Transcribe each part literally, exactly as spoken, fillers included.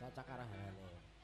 cakarahanane.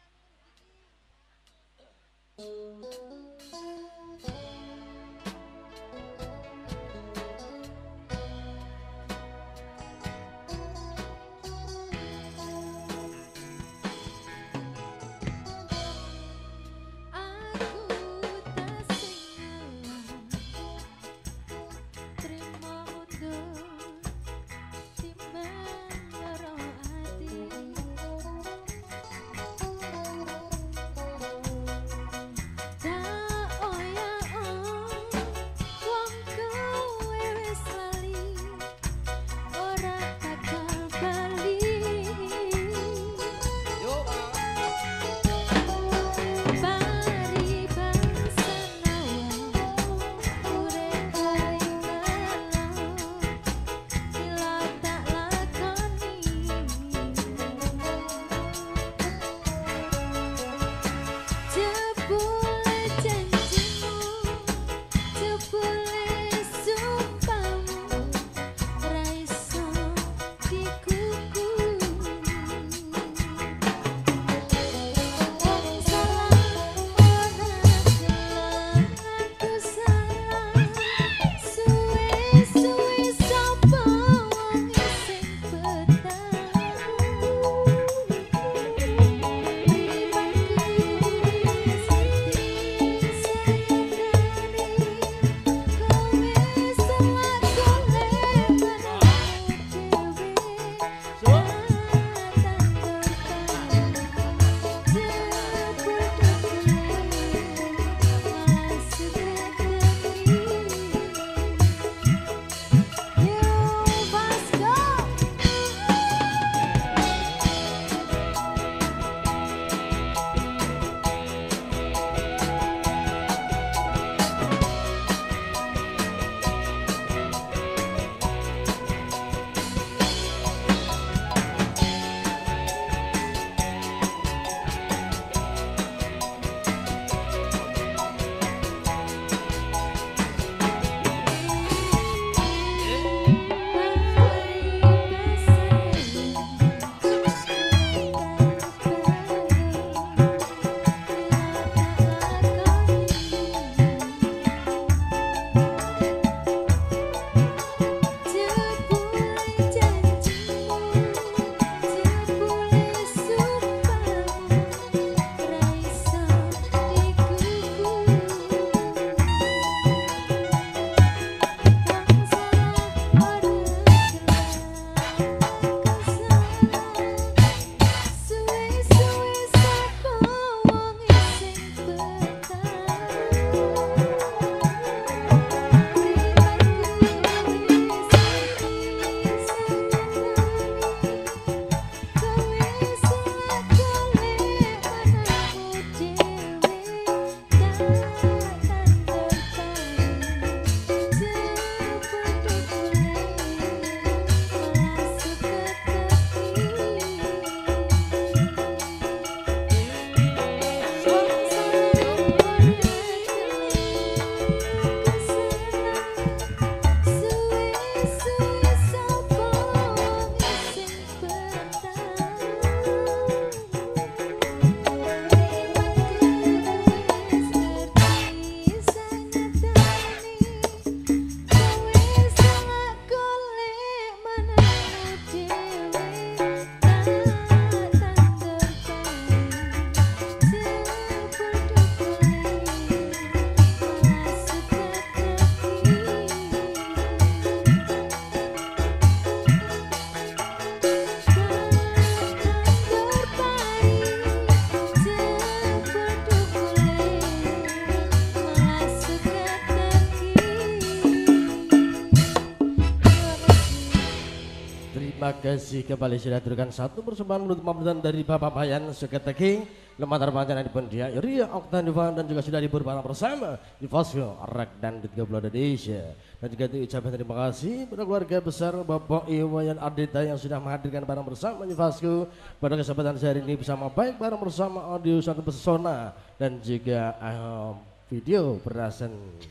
Terima kasih kembali sudah turunkan satu persembahan untuk pemerintahan dari Bapak Bayan Seketeki Lemah Terpanjang di Pendia Ria Oktandivan dan juga sudah libur bareng bersama di Fosco Rek dan di tiga puluh Indonesia. Dan juga diucapkan terima kasih pada keluarga besar Bapak Iwayan Ardita yang sudah menghadirkan bareng bersama di Fosco pada kesempatan sehari ini bersama baik bareng bersama audio satu pesona dan juga uh, video berasan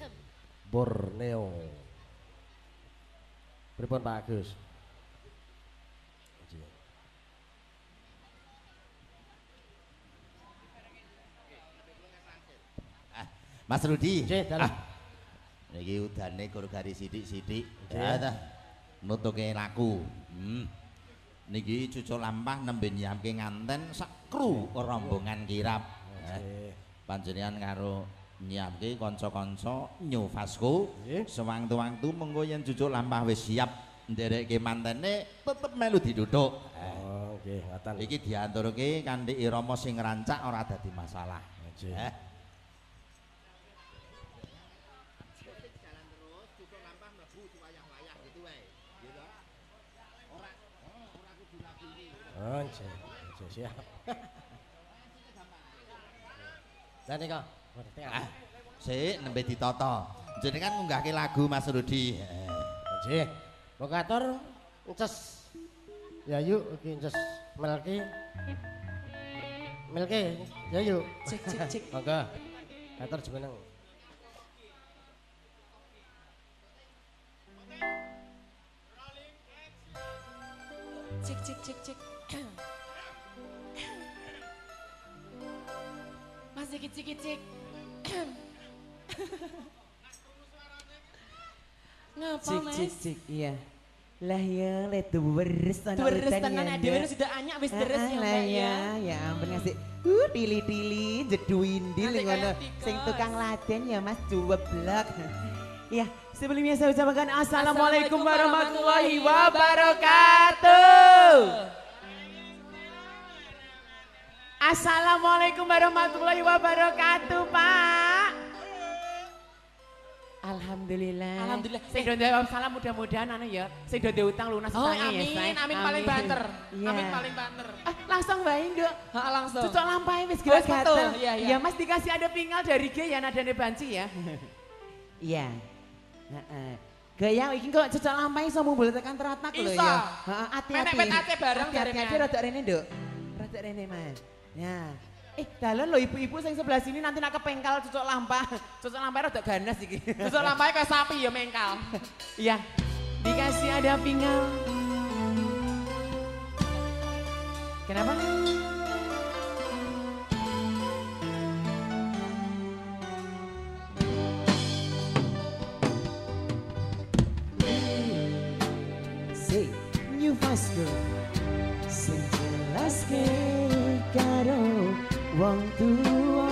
Borneo. Pripun Pak Agus? Mas Rudi. Nggih, dalah. Niki udane gor-gari sithik-sithik. Ya ta. Nutuke laku. Hmm. Niki cucuk lampah nembe nyiapke nganten sak kru rombongan kirap. Eh, panjenengan karo nyiapke kanca-kanca New Vasco. Sewangtu-wangtu mengko yen cucuk lampah wis siap nderekke mantene tetep melu diduduk. Oh, nggih, ngoten. Iki diaturke kanthi irama sing rancak ora dadi masalah. Eh. Oh, nggih, siap. Lah nika, ah, sik nembe ditata. Jenengan ngunggahke lagu Mas Rudi. Nggih. Kok katur ences. Ya yuk iki ences melki. Melki, ya yuk. Cek cek cek. Monggo. Katur jumeneng. Cek cek cek cek. Masih kicik-kicik. Ngapa cik, Mas? Cik cik iya. Lah ya le deres tenan Deres tenan dhewe sudah anyak wis deres ya Mbak ya. Ya ampun ngasih uh tili-tili jeduindil ngono sing tukang laden ya Mas juweblek. Ya, sebelumnya saya ucapkan assalamualaikum warahmatullahi wabarakatuh. Assalamualaikum warahmatullahi wabarakatuh, Pak. Alhamdulillah. Alhamdulillah. Sing do jawab salam mudah-mudahan anu ya, sing do lunas Oh, utangnya ya, amin, Say. amin paling banter. Iya. Amin paling banter. Ah, langsung bae, Nduk. Heeh, langsung. Cucok lampai wis Oh, betul. gatel. Iya, iya. Ya Mas dikasih ada pingal dari G ya nadane banci ya. Iya. Heeh. Gaya iki kok cucok lampai iso mumbul tekan teratak lho Iso. ya. Heeh, hati-hati. Menek pet ate bareng dari Hati-hati men. rada rene, Nduk. Rada rene, Mas. Ya. Eh, dalan lho ibu-ibu sing sebelah sini nanti nak kepengkal cucok lampah. Cucok lampah rada ganas iki. Cucuk lampahe kayak sapi ya mengkal. Iya. Dikasih ada pingal. Kenapa? Say, New Vasco. Sing jelaske karo wong tua.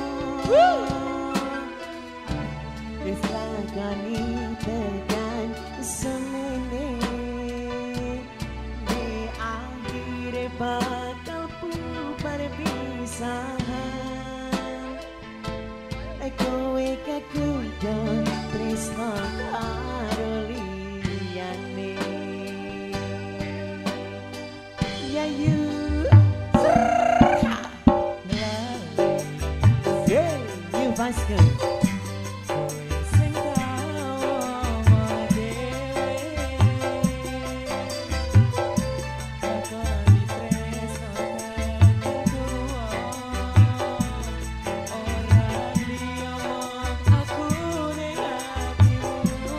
Wis lakoni tekan semene di akhir bakal bubar pisahan. Kowe kakudo tresno karo liyane. Ya you Hey, you Vasco. Sing tawa dewe. Aku ditresno kedua. Orang liya aku ning hatimu.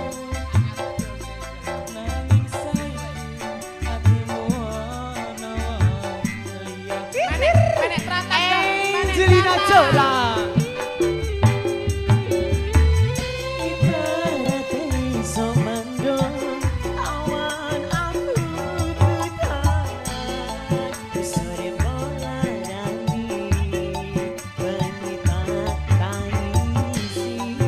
Nanging saiki hatimu ana liya. Menek menek teratak ya. Menek Angelina teratak. Jolie. Ibarat iso mandung awan aku tekan sore bolan di penita tangisi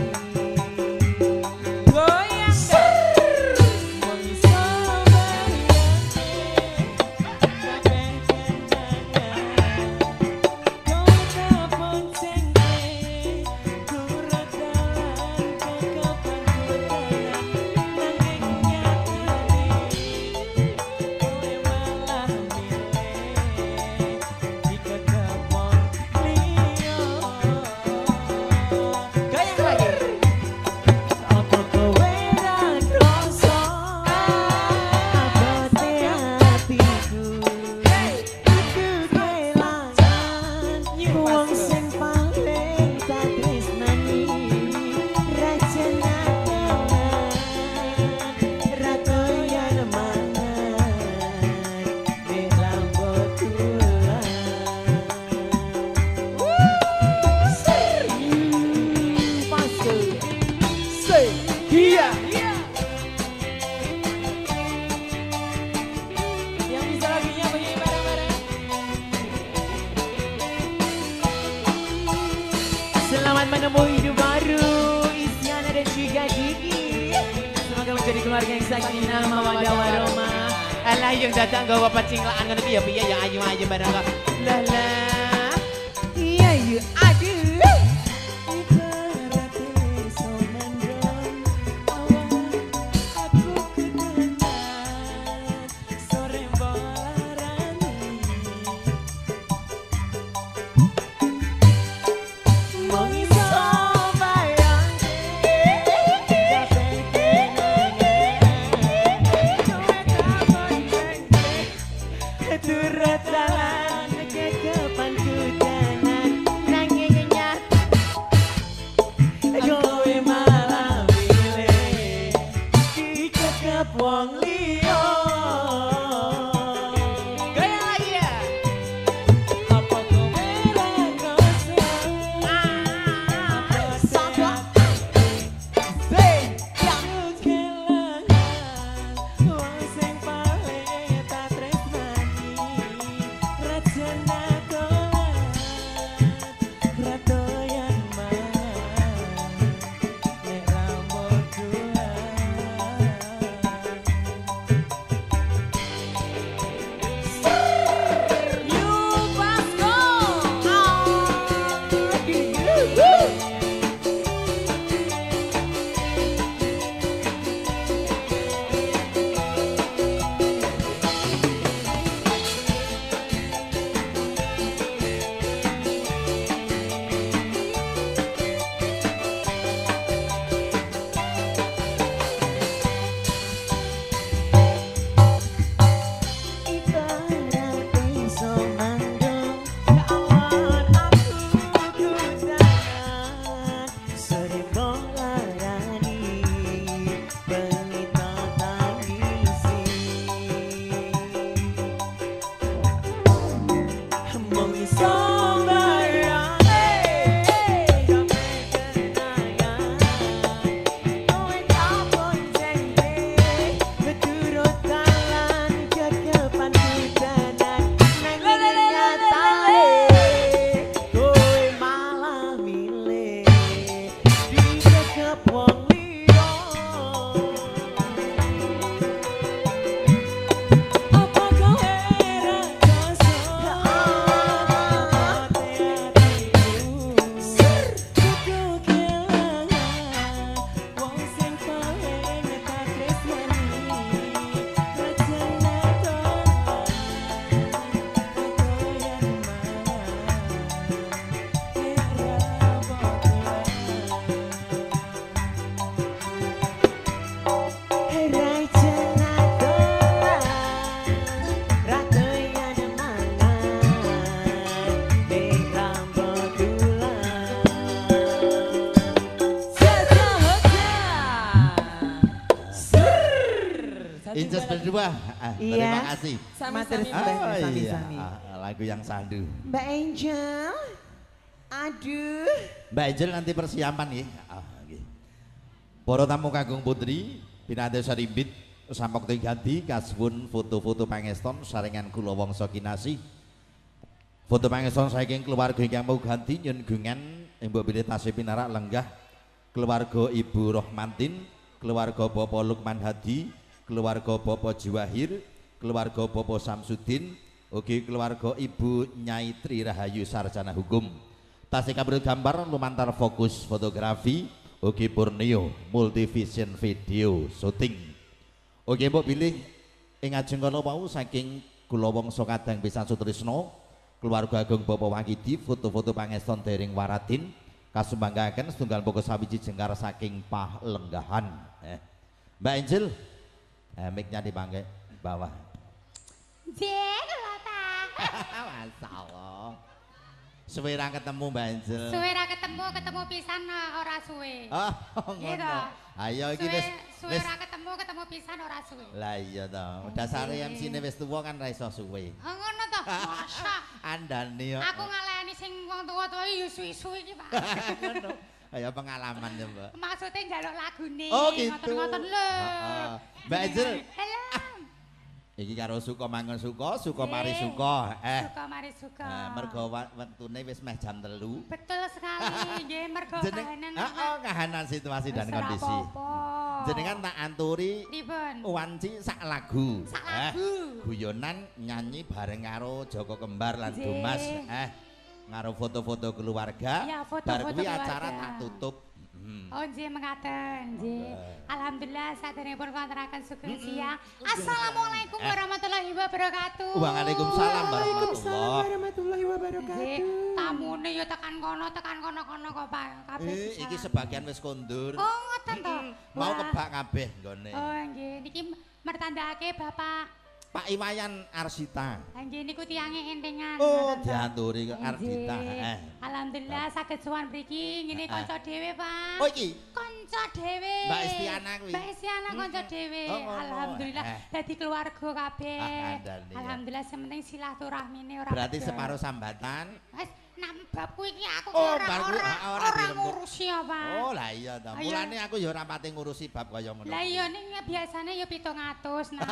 Goyang deh. wong iso bayangke kabeh kenangan kau tak bonceng akan menemui hidup baru. Isyana dan juga Diki. Semoga menjadi keluarga yang sakinah mawaddah warahmah. Alah yang datang gawa pacinglaan ngono piye piye ya ayu-ayu barang kok. Lah lah. Iya iya aduh. Wong liya gaya lagi ya apa kowe ra ngoso ah sapa hey yang kelangan wong sing paling tak tresnani rajana kolat ratoyan mangan nek rambut Inces berdua, ah, Iya. terima kasih. Sami-sami. Matur Oh sami, iya, sami. ah, lagu yang sandu. Mbak Angel, aduh. Mbak Angel nanti persiapan ya. Ah, okay. Para tamu Kakung Putri, pinanti sarimbit, sampok ganti, kasbun foto-foto pangeston, saringan kula wangsa kinasih. Foto pangeston saking keluarga ingkang mau ganti nyun gungan mbok bilih tasih pinarak lenggah keluarga Ibu Rohmantin, keluarga Bapak Lukman Hadi, keluarga Bapak Jiwahir, keluarga Bapak Samsudin, ugi keluarga Ibu Nyai Tri Rahayu Sarjana Hukum. Tasih kabeh gambar lumantar fokus fotografi, ugi Borneo Multivision Video Syuting. Ugi mbok pilih ing ajeng kala wau saking kula wangsa kadang pisan sutrisna, keluarga Agung Bapak Wangidi, foto-foto pangeston dereng waratin, kasumbangaken setunggal pokok sawiji jengkar saking Pahlenggahan. Eh. Mbak Angel, eh, mic-nya dipangke bawah. Jek lho ta. Masyaallah. Suwe ra ketemu Mbak Angel. Suwe ra ketemu, ketemu pisan ora suwe. Oh, Gitu. ngono. Ayo iki Suwe, wis suwe wis. ra ketemu, ketemu pisan ora suwe. Lah iya to. Dasare M C-ne wis tuwa kan ra iso suwe. Oh, ngono to. Masa Andane yo. aku ngaleni sing wong tuwa-tuwa yo suwi-suwi iki, Pak. Ngono. Ayo pengalaman ya, Mbak. Maksudnya njaluk lagune. Oh, gitu. Ngoten-ngoten lho. Heeh. Mbak Angel, Halo. Iki karo suka mangan suka, suka mari suka. Eh. Suka mari suka. Nah, mergo wektune wis meh jam telu. Betul sekali, nggih mergo Jeneng kahanan. heeh, kahanan situasi dan Wis ora kondisi. apa-apa. Jenengan tak anturi Pripun? wanci sak lagu. Sak lagu. Eh, guyonan nyanyi bareng karo Joko Kembar lan Nggih. Dumas. Eh, ngaro foto-foto keluarga. Ya, foto-foto bar kuwi keluarga. acara tak tutup. Hmm. Oh nggih mengaten, nggih. Alhamdulillah saderengipun kontrakan sugeng siang. Assalamualaikum warahmatullahi wabarakatuh. Waalaikumsalam warahmatullahi. warahmatullahi Nggih, wabarakatuh. tamune ya tekan kono, tekan kono-kono kok Pak. Kabeh. Eh, bisa. iki sebagian wis kondur. Oh ngoten to. Mau Wah. kebak kabeh nggone. Oh nggih, niki mertandake Bapak. Pak Iwayan Arsita. Ha nggih niku tiange entengan. Oh, ngoten to. diaturi ke Arsita. Nggih. Eh. Alhamdulillah saged sowan mriki ngene kanca dhewe, Pak. Oh iki Kanca dhewe. Mbak Istiana kuwi. Mbak Istiana kanca dhewe. Oh, ngono. Alhamdulillah Eh. dadi keluarga kabeh. Ah, kandhane ya. Alhamdulillah sementing silaturahmine ora berarti pedot. separuh sambatan. Wis nambah kuwi iki aku ki Oh, ora bar kuwi, ora ah, ora ora dirembuk. ngurusi ya, Pak. Oh, lah iya ta. Ayo. Mulane aku ya ora pati ngurusi bab kaya ngono. Lah iya ning biasane ya pitung atus nah.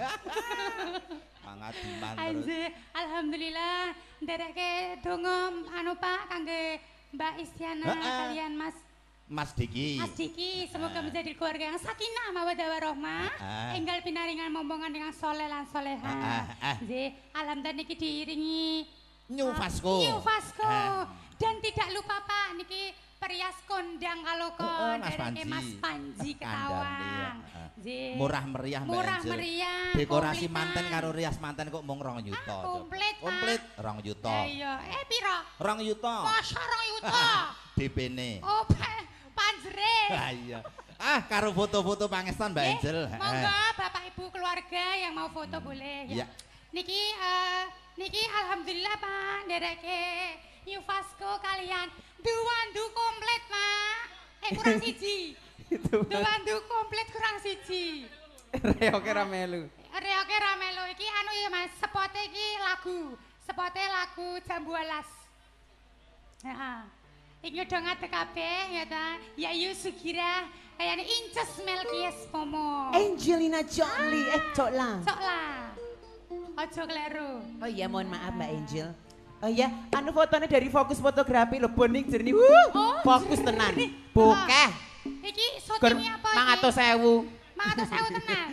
Mangga diman terus. Anjir, alhamdulillah ndereke donga anu Pak kangge Mbak Istiana Heeh. kalian Mas Mas Diki. Mas Diki, semoga menjadi keluarga yang sakinah mawaddah warahmah, Ah. enggal pinaringan momongan dengan soleh lan soleha. Ah, ah. Nggih, alhamdulillah niki diiringi New Vasco. New Vasco. Ah. Dan tidak lupa Pak, niki perias kondang kalau kon Heeh, Mas dereke Panji. Mas Panji Kandhane, Ketawang. ya. Nggih. Murah meriah Mbak Murah Angel. meriah. Dekorasi komplitan. manten karo rias manten kok mung rong juta. Ah, coba. komplit, Pak. Komplit rong juta. Ya iya, eh piro? rong juta. Masa rong yuta. D P-ne. Oh, pa- panjere. Ah iya. Ah, karo foto-foto pangestan Mbak Nggih, Angel. Monggo Bapak Ibu keluarga yang mau foto boleh Iya. ya. Niki eh niki alhamdulillah Pak ndereke New Vasco kalian duwandu komplit Pak. Eh kurang siji. Duwandu komplit kurang siji. Reoke ra melu. Reoke ra melu iki anu ya Mas, spote iki lagu. Spote lagu jam dua belas. Heeh. Iki udah ngadek kabeh ya ta. Yayu Sugira kayane Inces Melkies Pomo. Angelina Jolie, eh cok lah. Sok lah. Ojo kleru. Oh iya mohon maaf Mbak Angel. Oh iya, anu fotonya dari Fokus Fotografi lho, boning jernih. Wuh, Oh, fokus tenan. Bokeh. Iki Gur syutingnya apa iki? mangatus sewu. Mangatus sewu tenan.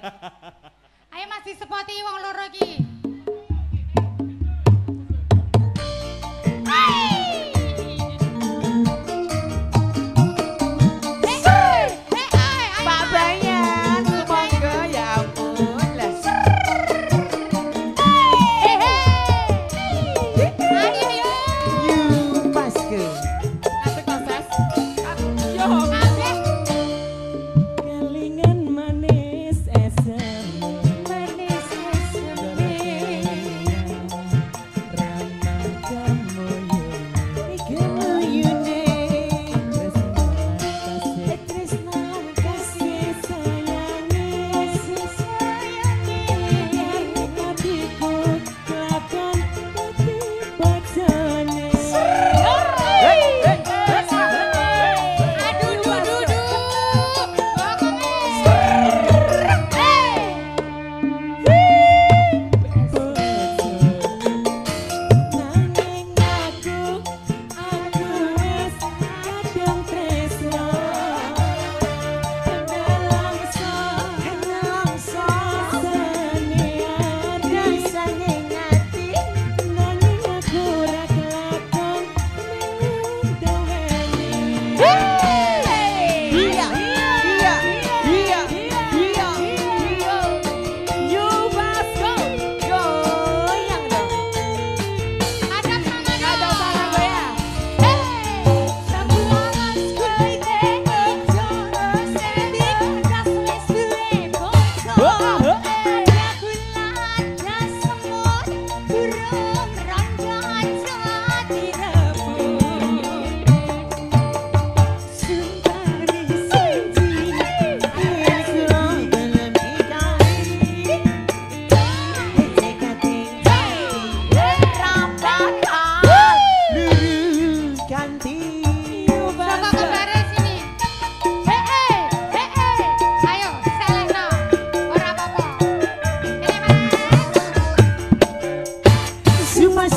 Ayo Mas disepoti wong loro iki. Pak Bayan, monggo ya ampun. Lah. Ayo yo. You Paske. Kelingan manis esem Manis esem.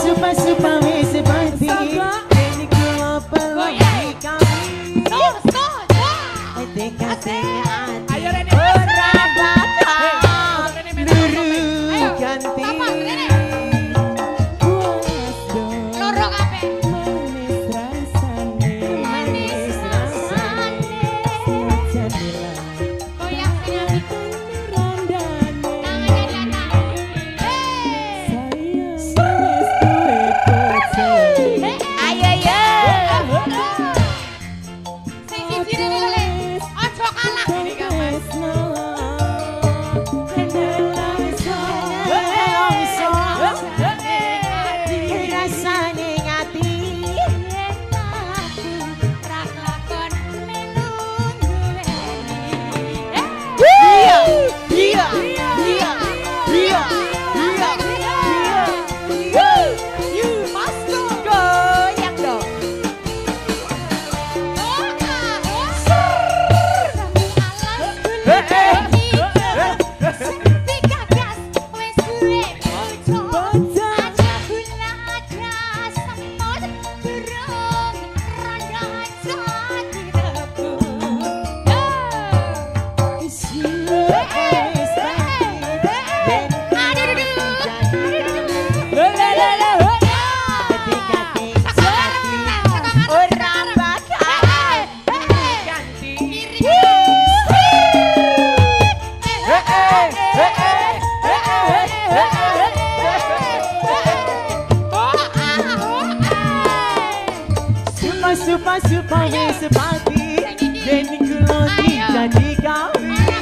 supa-supa wis seperti ini kula peluk di kami Teka-teka Ayo Reni. ora bakal luru ganti Loro kabeh. manis rasane Manis rasane. jadilah Goyang sing apik. randane Tangannya di atas. Hei. saya wis duwe bojo Ayo ya. Sing siji rene lho, Le. Ojo kalah ini kamu. rasane ngati iya iya iya iya iya iya you must go goyang dong Supa-supa wis sepati Deni kula dijadi kawin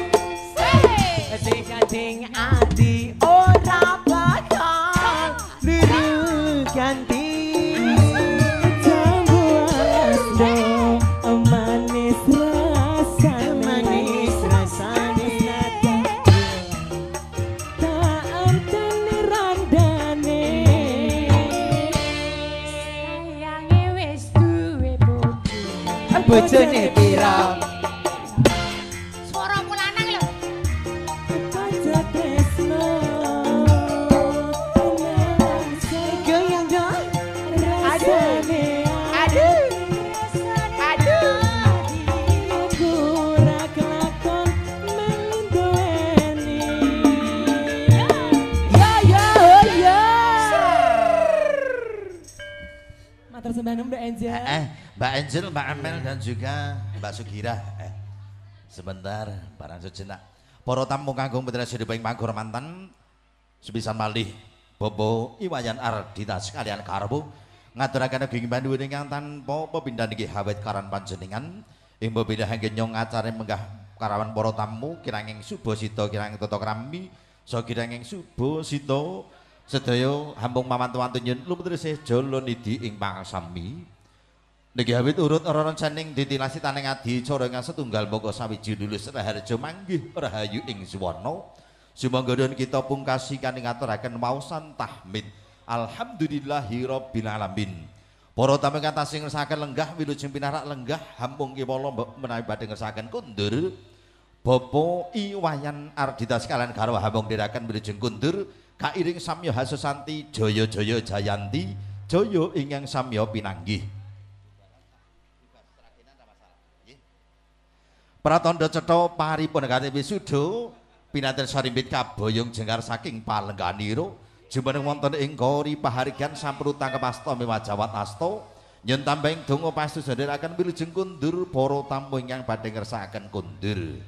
Ding-ding ati ora bakal luru ganti Jambuas do manis rasane manis rasane tak artane randane Sayange wis duwe bojo. bojone pira Swara mulanang lho. aja tresno goyang dong rasane aduh aduh aku ora kelakon menduweni ya ya ya matur sembah Mbak Angel Eh, Mbak Angel, Mbak Amel dan juga Mbak Sugira. Eh, sebentar, barang sejenak. Para tamu kanggo putra sedaya ing panghormatan sepisan malih Bobo Iwayan Ardita sekalian karbo ngaturaken ageng panduwun ingkang tanpa pepindhan nggih hawet karan panjenengan ing bebeda hangge nyong acare menggah karawan para tamu kiranging Subasita kiranging tata krami saha kiranging Subasita sedaya hambung mamantu-mantu nyun lumetres jala nidi ing pangsami. Niki awit urut ora rencananing ditilasi taning adi cara ingkang setunggal moko sawiji lulus raharja manggih rahayu ing suwana. Sumangga kita pungkasi kanthi ngaturaken maosan tahmid. Alhamdulillahirabbil alamin. Para tamu ingkang tasih ngersakaken lenggah wilujeng pinarak lenggah hampung kewala menawi badhe ngersakaken kundur. Bapak Iwayan Ardita sekalian garwa hampung diraken wilujeng kundur kairing samya Hasusanti jaya-jaya Jayanti jaya ingkang samya pinanggih. Pratandha cetha paripun kate wisuda pinanten sarimbit kaboyong jengkar saking palengganira jumeneng wonten ing gori paharigan sampruta kepasta miwajawat asta yen tambahing donga pastu sandharaken wilujeng kundur para tamu ingkang badhe ngersakaken kundur.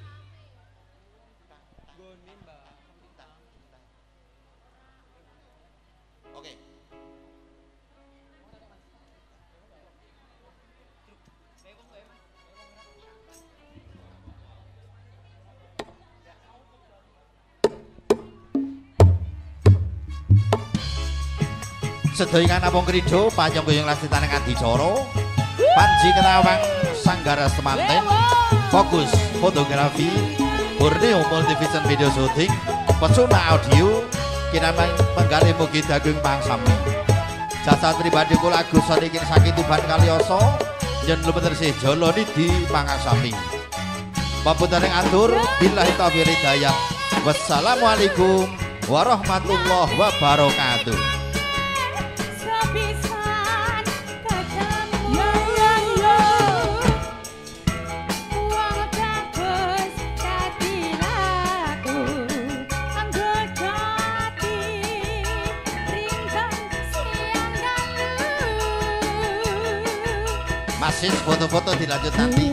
Sedaya ingkang namung krida panyong goyong lastitaning adicara Panji Kenawang Sanggara Semanten Fokus Fotografi Borneo Multivision Video Shooting Pesona Audio kinamang penggalih mugi dagung pangsami jasa pribadi kula Agus saking saking Tuban Kalioso yen lumetres jala nidi pangasami papunten atur billahi taufiq hidayah wassalamualaikum warahmatullahi wabarakatuh. Masih foto-foto dilanjut nanti.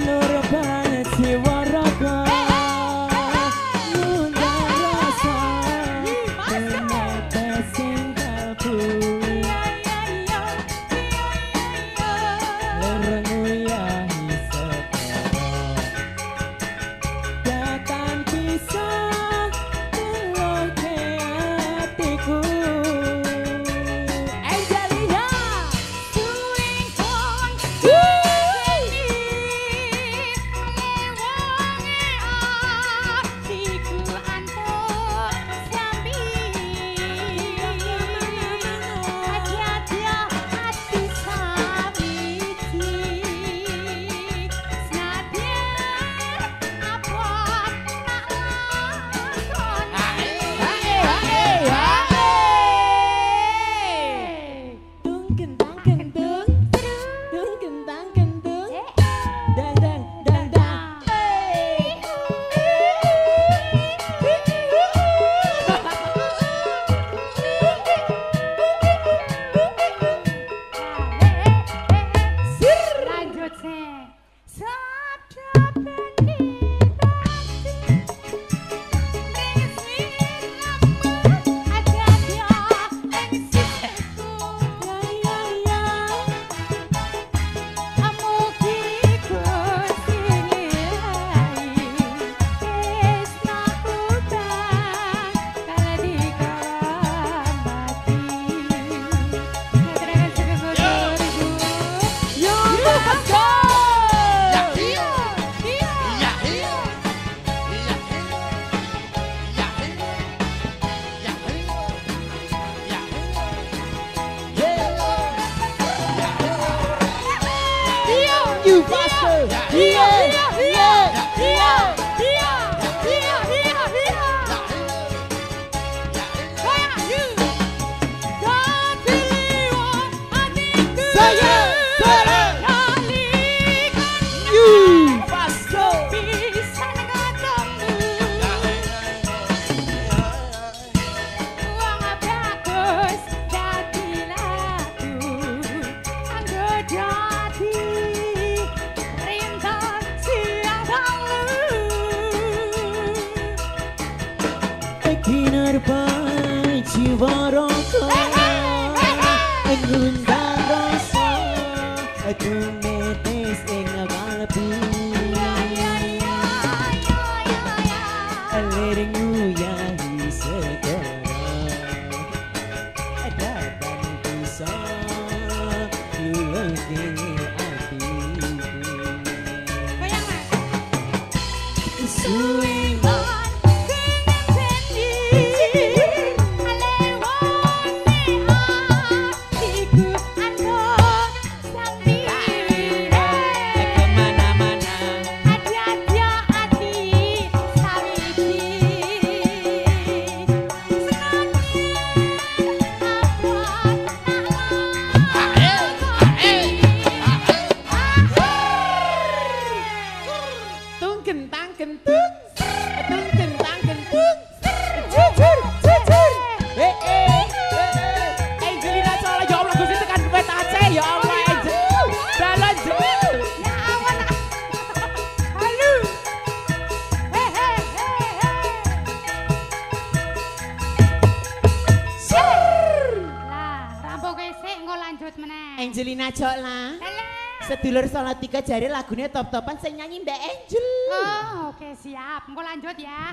Angelina Jola. Sedulur Salatiga jari lagunya top-topan sing nyanyi Mbak Angel. Oh, oke siap. Engko lanjut ya.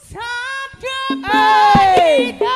Sabda Pandita.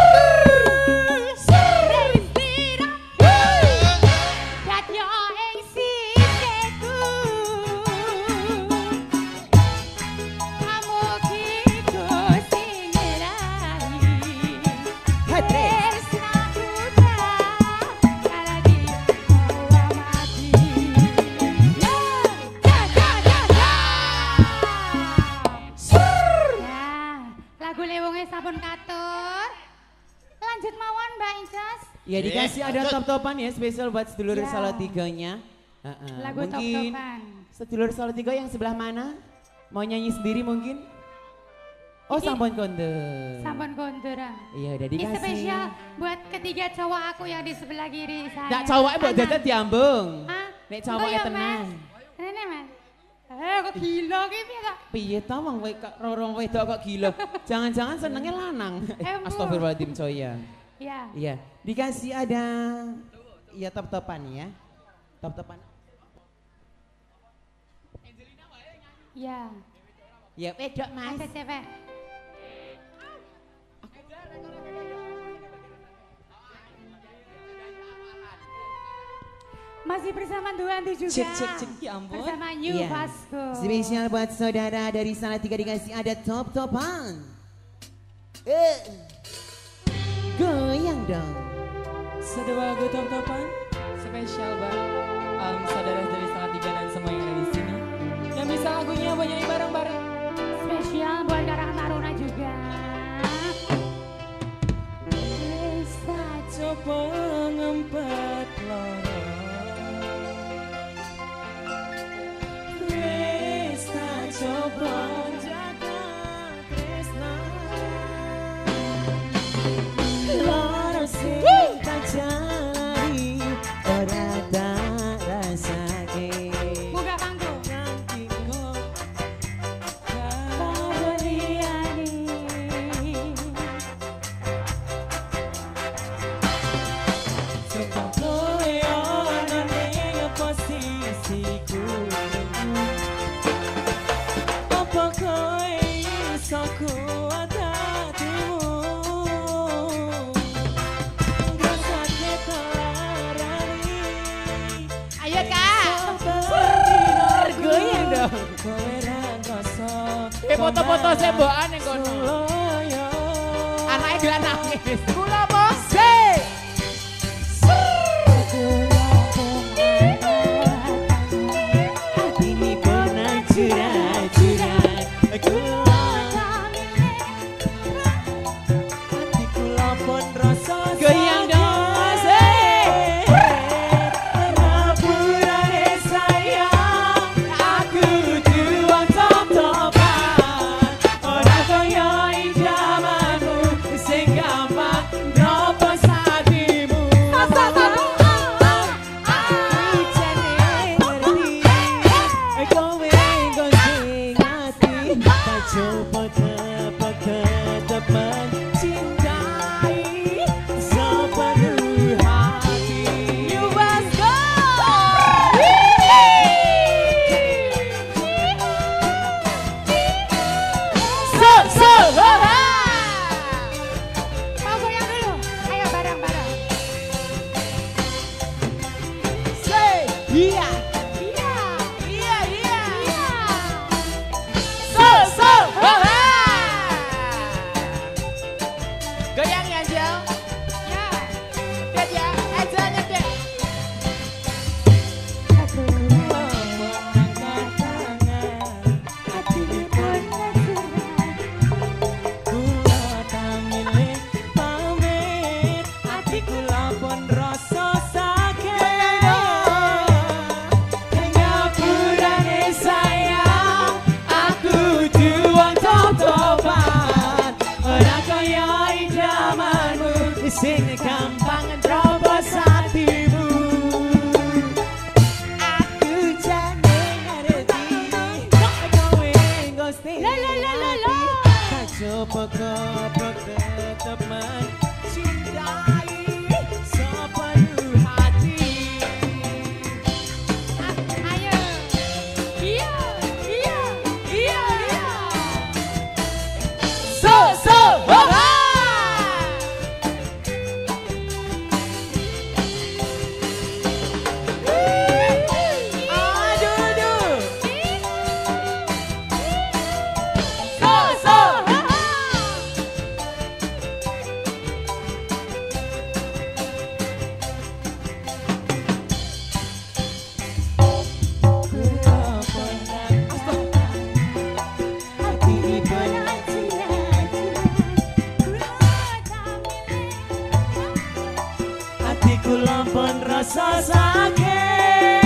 Lanjut mawon Mbak Incas. Ya dikasih ada top-topan ya spesial buat sedulur ya. Salatiganya. Uh -uh. Lagu mungkin top-topan. Sedulur Salatiga yang sebelah mana? Mau nyanyi sendiri mungkin? Oh Ini sampun kondur. Sampun kondur. Iya udah Ini dikasih. spesial buat ketiga cowok aku yang di sebelah kiri saya. Nggak cowoknya buat Kanan. dadat diambung. Hah? Nek cowok ya, tenang. Mas. Rene, Mas. Eh, kok gila ki piye ta? Piye ta wong we rorong wedok kok gila. Jangan-jangan senengnya lanang. Emang. Astagfirullahaladzim coya. Iya. Iya, dikasih ada ya top-topan ya. Top-topan. Iya. Ya wedok Mas. Ada cewek. Masih bersama Duanti juga. Cek cek cek ya ampun. Bersama New Iya. Vasco. Spesial buat saudara dari Salatiga dikasih ada top-topan. Eh. Goyang dong. Sedewa lagu top-topan spesial banget um, saudara dari Salatiga dan semua yang ada di sini. Yang bisa lagunya banyak bareng-bareng. Spesial buat Karang Taruna juga. Bisa coba ngempet lorong. Bisa coba jaga tresna. Loro sing tak jalani ora tak rasake. Buka panggung. Kanggo Paboriani. coba kowe ana ning posisiku. Apa kowe iso kuat hatimu? Rasane telarani. Ayo Kak. Goyang dong. Kowe ra rasa. Eh foto-foto sembokan ning kono. Loyo. Anake gelan nangis. Kula bos. Hati ini pernah curhat-curhat. Hati kula pun rasa Goyang dong, Mas. Rapurane sayang, aku juang top-topan. Ora kaya idamanmu, sing gampang nopos hatimu. Coba tebak ke depan, cintai sepenuh hati. You must go. So so Mau goyang dulu. Ayo bareng-bareng. say iya. Iya. Iya, iya. Iya. So so Goyang ya, Jel. Ya. Lihat ya. Aja nyedek. Aku hati ini pernah curhat. Kula tamile pamit, hati kula pun rasa sakit. Ngapurane sayang, aku juang top-topan. Ora kaya idamanmu, sing gampang nerobos hatimu. aku jane ngerti kowe ngosti. La, la, la, la, la. Tak coba kebak teman, cintai sepenuh hati. Ayo. Iya. Iya. Iya. Iya. So so aduh aduh. So so Hati ini pernah curhat-curhat. Hati kula pun rasa sakit.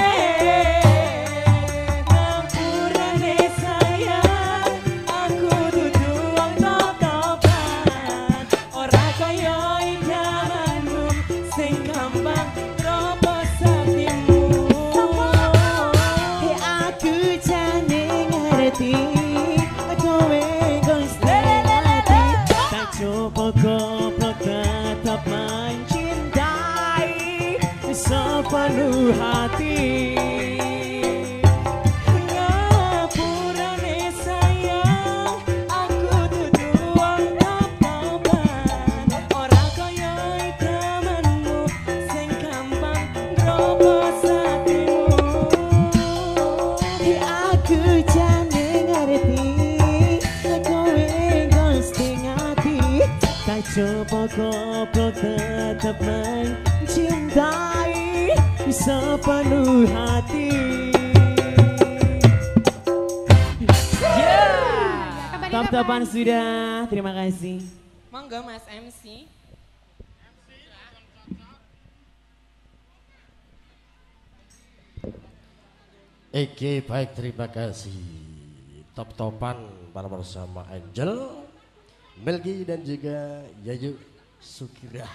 Ngapurane sayang, aku dudu wong top-topan. Ora kaya idamanmu, sing gampang nerobos hatimu. sepenuh hati. Ngapurane sayang, aku dudu wong top-topan. Ora kaya idamanmu sing gampang ngrobos hatimu. Di aku jane ngerti kowe ghosting hati. Tak coba goblok tetep mencintai sepenuh hati. Kembali ke Top-topan sudah, terima kasih. Monggo Mas M C. Oke, baik, terima kasih. Top-topan para bersama Angel, Melgi dan juga Yayu Sukira.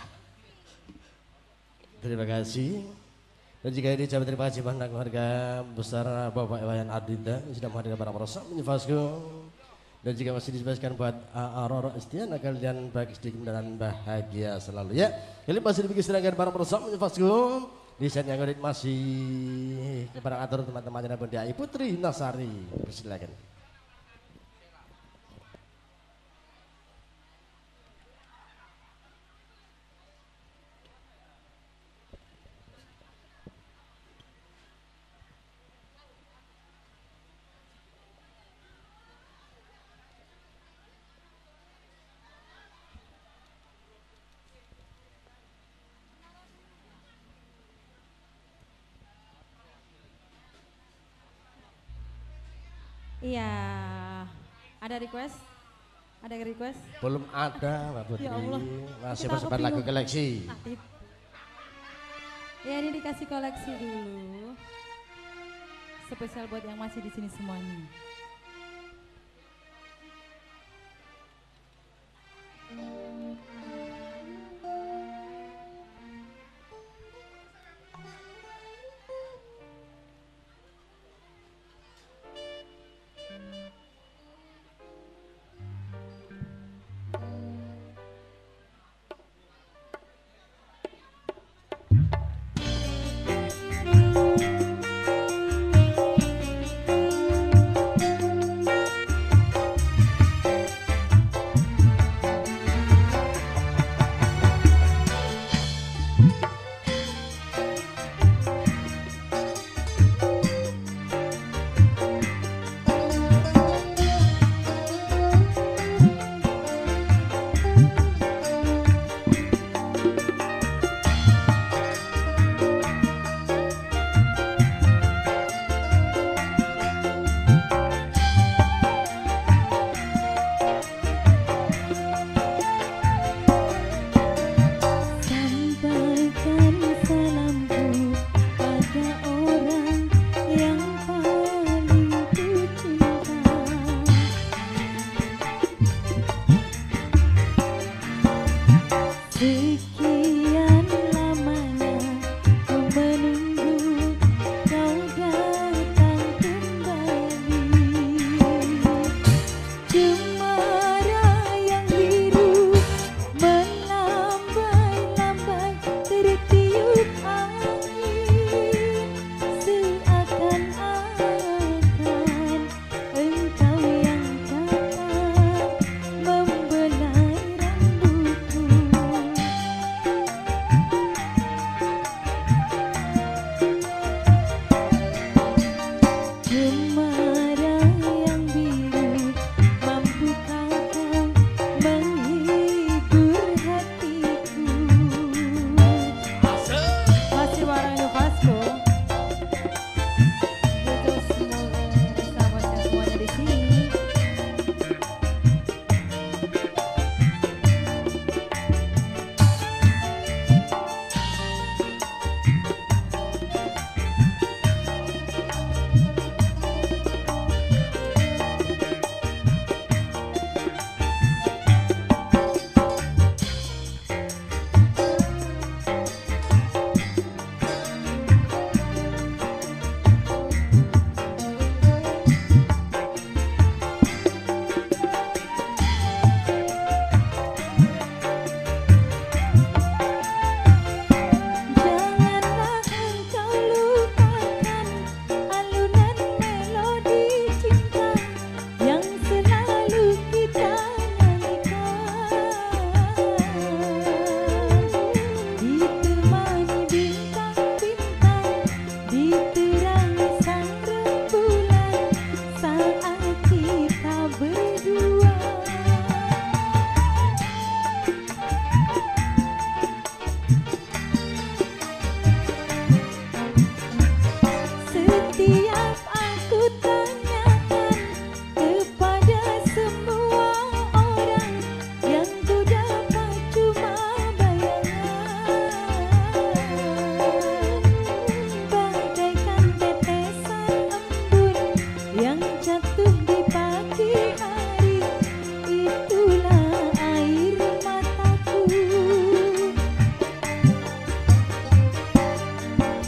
Terima kasih. Dan juga ini ucapkan terima kasih banyak keluarga besar Bapak Iwayan Adinda yang sudah menghadirkan para bersama menyefasku. Dan juga masih disebaskan buat uh, Roro Istiana, kalian baik sedikit dan bahagia selalu ya. Kalian masih dibikin sedangkan para bersama menyefasku. Desain yang edit masih kepada atur teman-teman yang pun dia Putri Nasari. Silakan. Iya, ada request? Ada request? Belum ada Mbak Putri. Ya Allah. Masih Kita persembahan lagu kepingung. koleksi. Aktif. Ya ini dikasih koleksi dulu. Spesial buat yang masih di sini semuanya.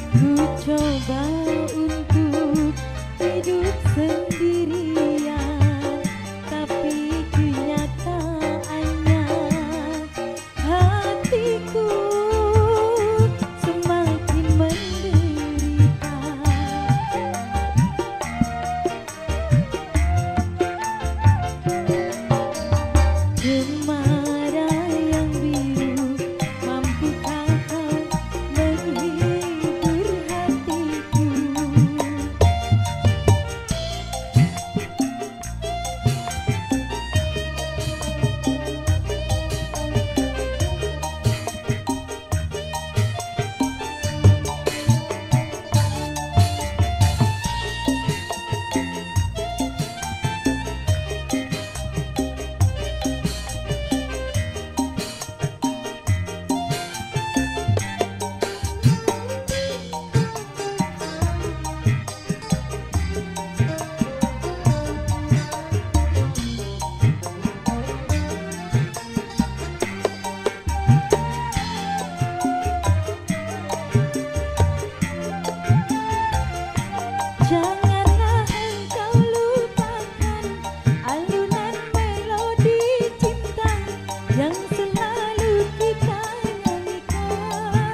Ku coba untuk hidup sendirian, tapi kenyataannya hatiku semakin menderita. Cemara yang biru, mampukah kau menghibur hatiku? Janganlah engkau lupakan alunan melodi cinta yang selalu kita nyanyikan,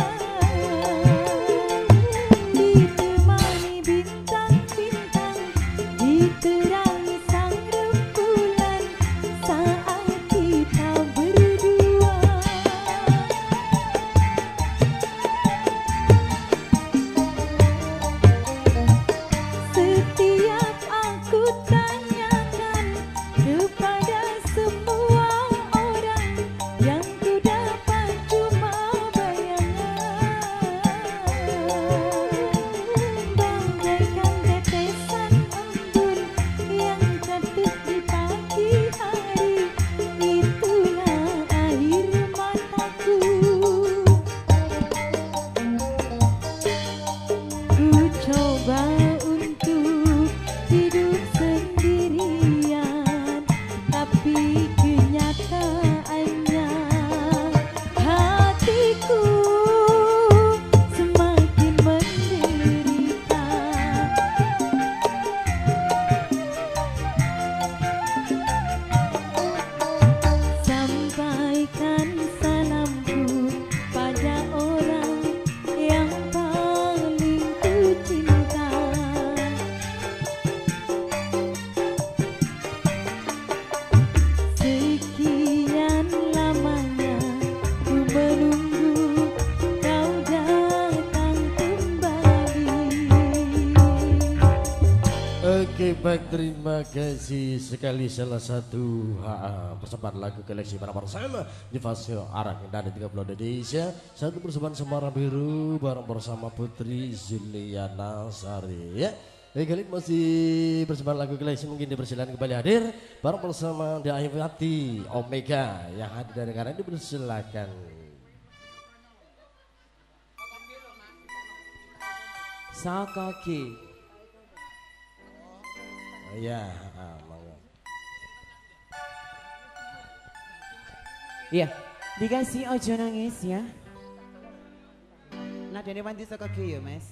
ditemani bintang-bintang, diterangi sang rembulan saat kita berdua. Setiap aku tanyakan kepada semua orang, yang ku dapat cuma bayangan, bagaikan tetesan embun yang jatuh di pagi hari. Itulah air mataku. Ku coba untuk hidup sendirian, tapi kenyataannya hatiku semakin menderita. Sampaikan salamku pada orang yang paling ku cinta. Sekian lamanya ku menunggu kau datang kembali. Oke, baik, terima kasih sekali. Salah satu ha, persembahan lagu koleksi para bersama di fase Arak dari tiga puluh Indonesia. Satu persembahan Semarang Biru bareng bersama Putri Zuliana Sari ya. Baik, kali ini masih persembahan lagu koleksi, mungkin dipersilakan kembali hadir bareng bersama di Hati Omega yang hadir dari karena dipersilakan. Sakoki. Oh, ya, ah, monggo. Iya, dikasih ojo nangis ya. Nah, dene wanti Sakoki ya, Mas.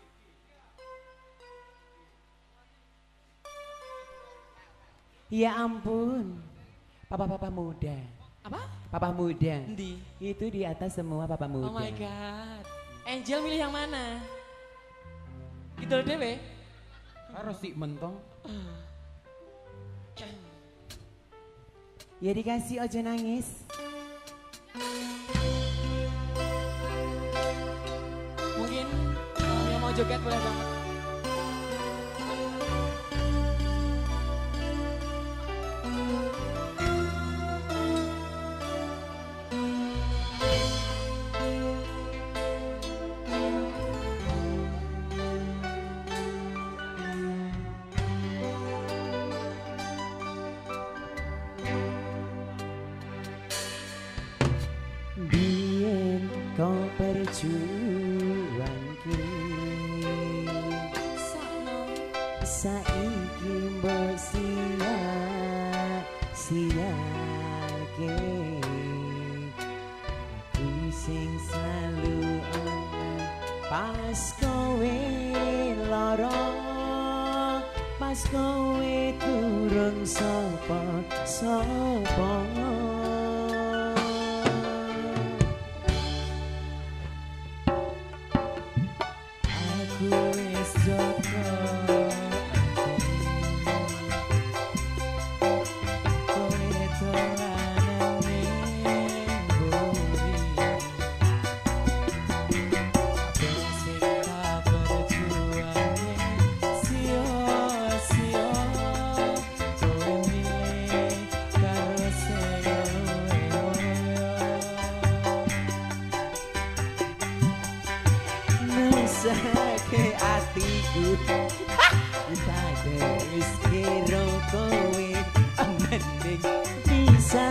Ya ampun, papa-papa muda. Apa? Papa muda. Di. Itu di atas semua papa muda. Oh my god. Angel milih yang mana? Idol dewe? Harus si mentong. Ya dikasih ojo nangis. Mungkin uh, yang mau joget boleh banget. Biar kau perjuangke saiki mbok sia-siake aku sing selalu ana pas kowe lara pas kowe turun sapa sapa aku wis joko kowe dolanan ning buri sing tak berjuang sia-sia kowe milih karo sing nusake atiku tak wis kira kowe mending bisa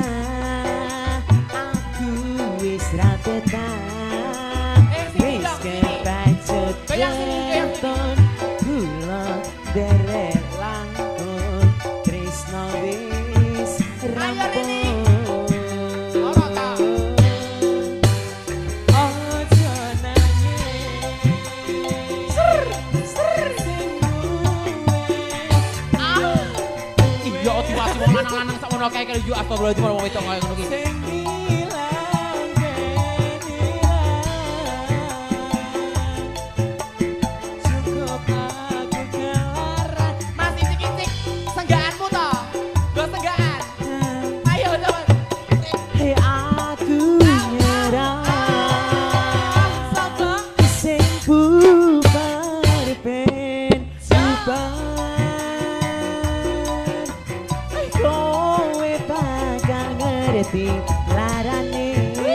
aku wis ra betah wis kepacut keton kula derek langkung tresno wis rampung lanang-lanang sak ngono kae karo yo astagfirullahaladzim wong wedok kaya ngono ki. Mas intik-intik senggaanmu to. Go senggaan. Ayo coba. Hei aku nyerah sapa sing bubar ben bubar kowe bakal ngerti larane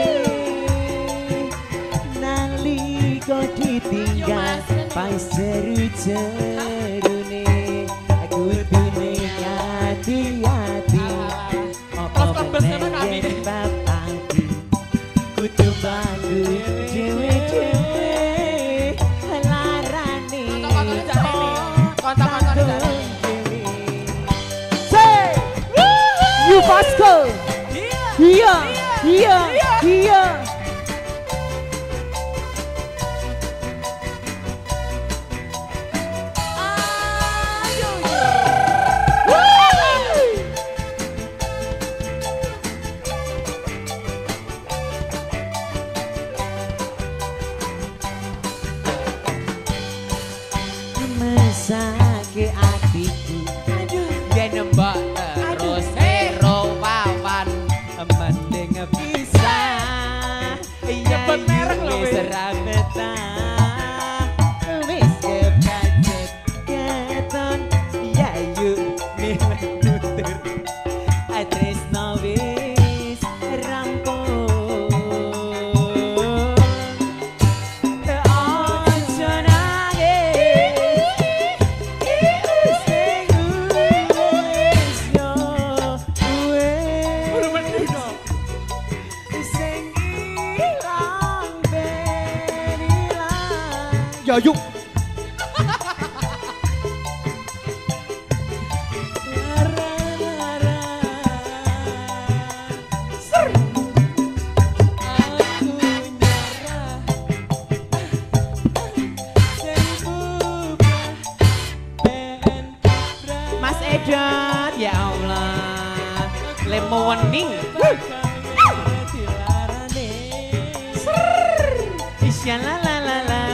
nalika ditinggal pas seru-serune kudune hati-hati apa meneh bapakku kudu bangun dewe-dewe larane Kontak-kontak jane. You Vasco. Iya, iya, iya. Mesake atiku. Aduh, Dia nembak terus hero papan. mending bisa Nyebut merek lho, wis weh. ra betah wis kepacut keton ya yuk milih tutur tresno wis rampung ojo nangis sing wis yo wis sing ilang ben ilang Ya yuk. Mas Edot, ya Allah, lemo wening. Isya la la la la.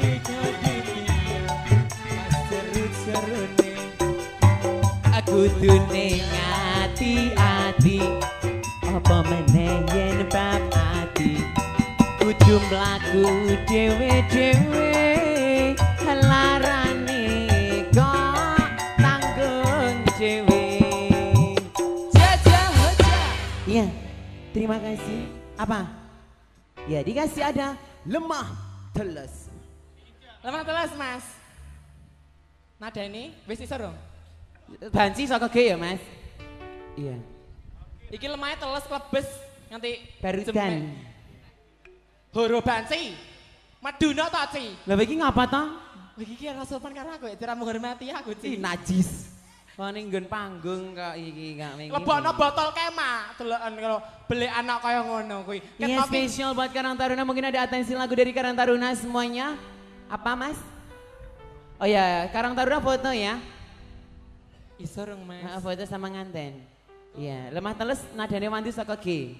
Aku dune ngati-ati, apa meneh yen bab ati. Kudu mlaku dhewe-dhewe, larane kok tanggung dhewe. Jaja hoja. Iya, terima kasih. Apa? Ya dikasih ada lemah teles. Lemah telas, Mas. Nada ini wis iso dong. Banci saka G ya Mas? Iya. Iki lemahnya teles klebes nganti Barudan. jempek. Horo banci. Maduna to, Ci. Lah iki ngapa ta? Iki ki ora sopan karo aku, cara menghormati aku, Ih Ci. najis. Kok ning nggon panggung kok iki gak wingi. Lebokno botol kema, deloken kalau beli anak kaya ngono kuwi. Iya Ketoki spesial buat Karang Taruna, mungkin ada atensi lagu dari Karang Taruna semuanya. Apa Mas? Oh ya, Karang Taruna foto ya. Iso rong Mas. Nah, foto sama nganten. Iya, lemah teles nadane wanti saka G.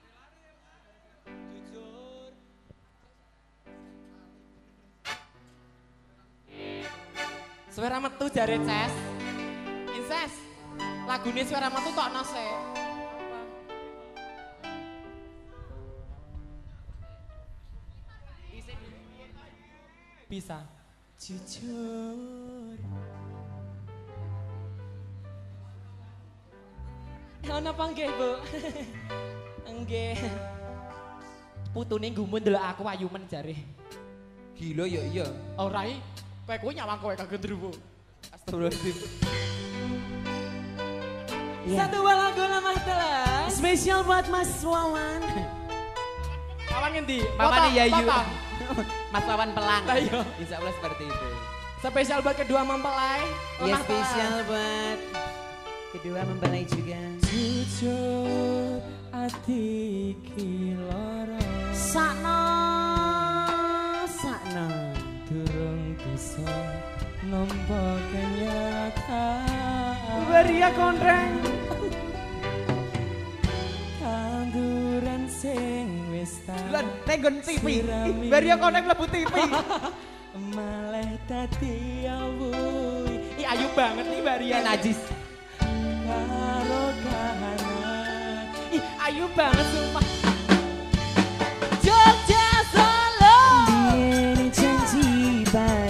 Suara metu jare Ces. Inses. Lagune suara metu tokno se. Bisa. Jujur. Ana apa nggih, Bu? Nggih. Putune gumun ndelok aku ayu men jare. Gila ya iya. Ora i, kowe kuwi nyawang kowe kagak ndruwo. Astagfirullahaladzim. Satu lagu lemah telas. Spesial buat Mas Wawan. Wawan ngendi? Wawan Yayu. Potong. Mas Wawan Pelang. Lah iya. Insya Allah seperti itu. Spesial buat kedua mempelai. Ya lemah spesial telas. buat kedua mempelai juga. Jujur ati iki lara Sakno, sakno. durung bisa nampa kenyataan. Beria konreng. Tanduran sing wis tak Lan tenggon T V. Sirami. Beria konreng mlebu T V. malah tadi awui Ih ayu banget nih Mbak Rian. Najis. karo kahanan. Ih ayu banget sumpah. Jogja Solo. Biyen janji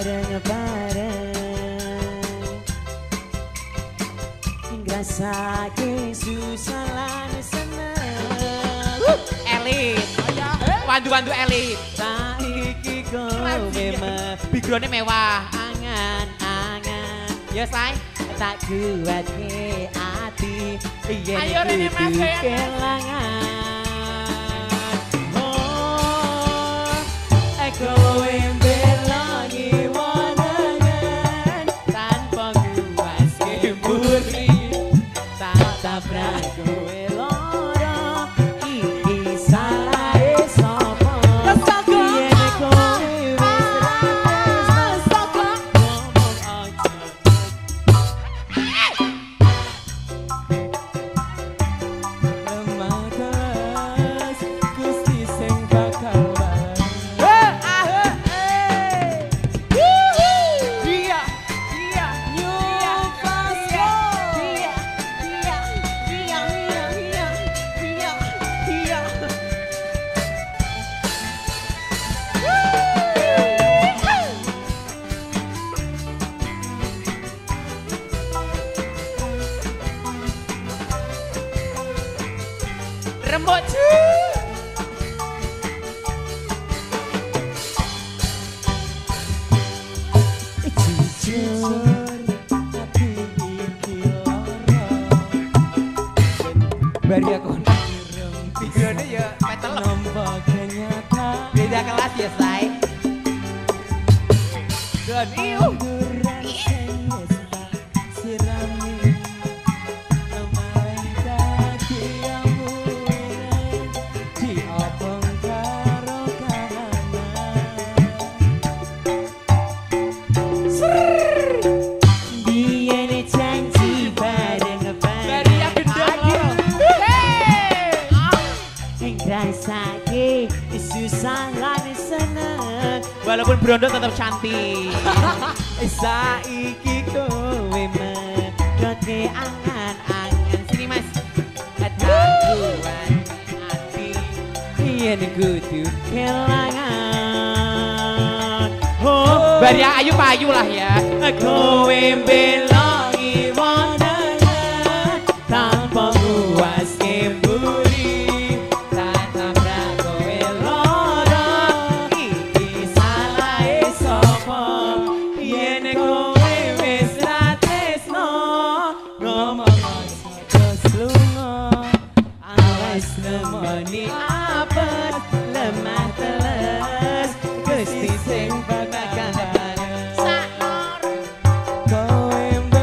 bareng-bareng Ngrasake susah lan seneng. Elit. Wandu-wandu elit. Saiki kowe meh background-e mewah, angan-angan. Ya say, tak kuat ke ati. Yen Ayo, Rene, Mas, kudu ya. kelangan. Oh, kowe belangi wanangan tanpa kuas kemburi. Tak tabrak kowe loro, iki salahe sapa? Yen kowe wis rates sapa? Ngomong aja. lemah kelas Gusti sing bakal bales. Eh, ah, eh, eh. Wuhu. Dia, dia, dia, dia, dia, dia, dia, dia, dia, dia. Rembut. Jujur ati iki lara Baria kon. durung Background-nya ya metal. nampa kenyataan. Beda kelas ya, say. Dan iu. Tanduran sing wis tak sirami lemah dadi awuren diobong karo kahanan. Biyen janji bareng-bareng. Baria gendeng loro. Ngrasake susah lan seneng. Walaupun Brondo tetap cantik. Saiki kowe medhotke angan-angan. Sini Mas. Takuan ati yen kudu kelangan. Oh, Baria ayu payu lah ya. Kowe belongi wanangan tanpa puas kemburi. Tatabrak kowe loro, iki salahe sapa? Yen kowe wis ra tresno, ngomong aja terus lunga. Awas nemoni apet, lemah teles, Gusti sing bakal bales. Saknor. Kowe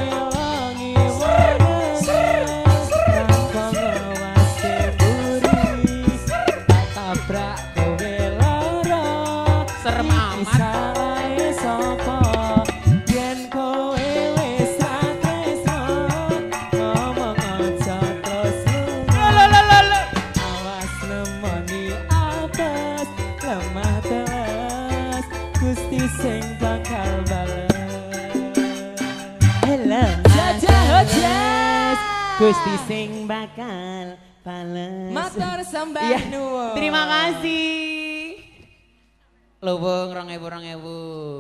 sapa yen kowe wis ra tresno ngomong aja terus awas nemoni apes lemah teles Gusti sing bakal bales Hello Jaja Hojas Gusti sing bakal bales Matur sembah Iya, nuwun. terima kasih. Lubung rong ewu rong ewu.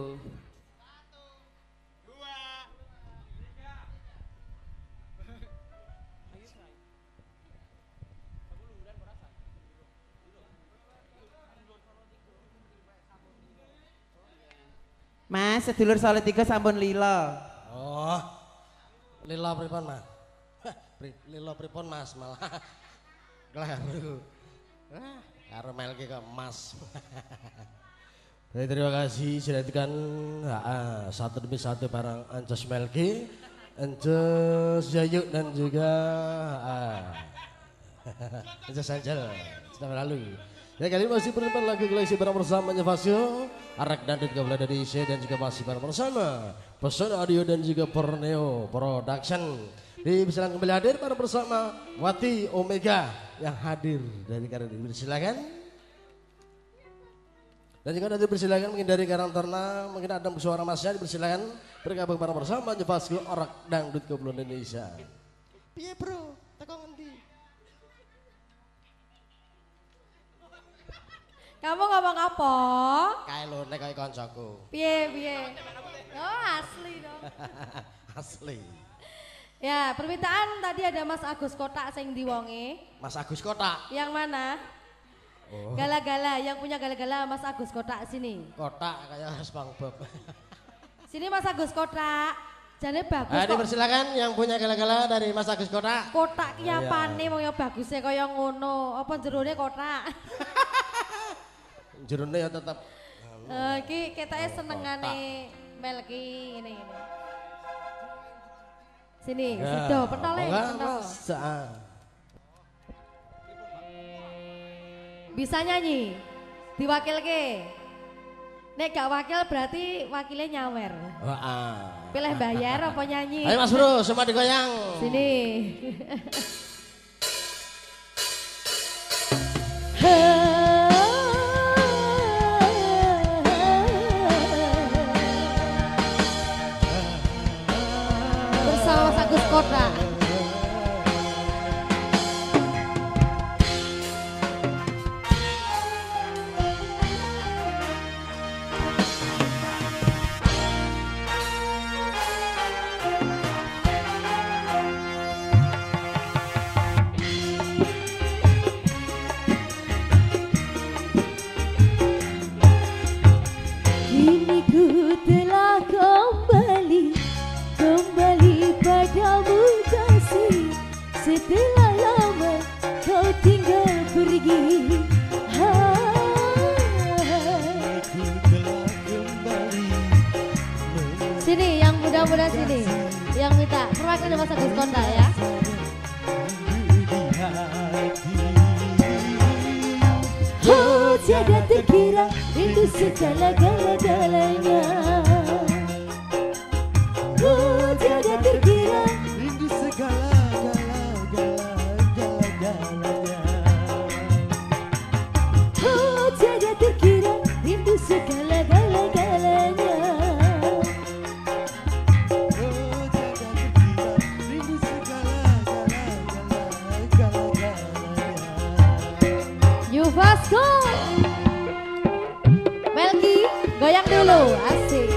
Mas, sedulur Solo tiga sampun lila. Oh, lila pripun mas? Lila pripun mas malah kleru. Ah, karo melki kok emas. Baik, terima kasih sudah ditekan ah, satu demi satu barang Ancos Melki, Ancos Jayu dan juga ah, Ancos Angel sudah berlalu. Ya kali ini masih berdepan lagi koleksi barang bersama Fasio, Arak dan juga Belanda D C dan juga masih barang bersama Pesona Audio dan juga Borneo Production. Di persilakan kembali hadir barang bersama Wati Omega yang hadir dari karya ini. Silakan. Dan juga nanti persilakan mungkin dari Karang Terna, mungkin ada suara masnya dipersilakan bergabung bareng bersama Fasio, Arak Dangdut Kepulauan Indonesia. Piye bro, teko ngendi? Kamu ngomong apa? Kae lho nek kaya kancaku. Piye piye? Oh asli dong. Asli. Ya permintaan tadi ada Mas Agus Kotak sing diwonge. Mas Agus Kotak. Yang mana? Oh. Gala-gala, yang punya gala-gala Mas Agus Kotak sini. Kotak kayak SpongeBob. Sini Mas Agus Kotak. Jane bagus Nah, kok. dipersilakan yang punya gala-gala dari Mas Agus Kotak. Kotak ki Oh, iya. apane wong ya bagusnya kaya ngono. Apa jerone kotak? Jerone ya tetap. Eh iki ketoke senengane Melki ini ini. Sini, Ya, sido pentole, monggo, pentol. Mas. Ah. Bisa nyanyi? Diwakilke. Nek gak wakil berarti wakilnya nyawer. Heeh. Pilih bayar apa nyanyi? Ayo Mas Bro, semua digoyang. Sini. Bersama Mas Agus Kotak. Kini ku telah kembali, kembali padamu kasih. Setelah lama kau tinggal pergi. Hai, ku telah kembali. Sini yang muda-muda sini. Yang minta perwakilan Mas Agus Kotak ya. Oh, tiada terkira rindu segala-galanya. Oh, tiada terkira rindu segala-galanya. Oh, tiada terkira rindu segala-galanya. Oh, tiada terkira rindu segala-galanya. You Vasco. Melki, goyang dulu, asik.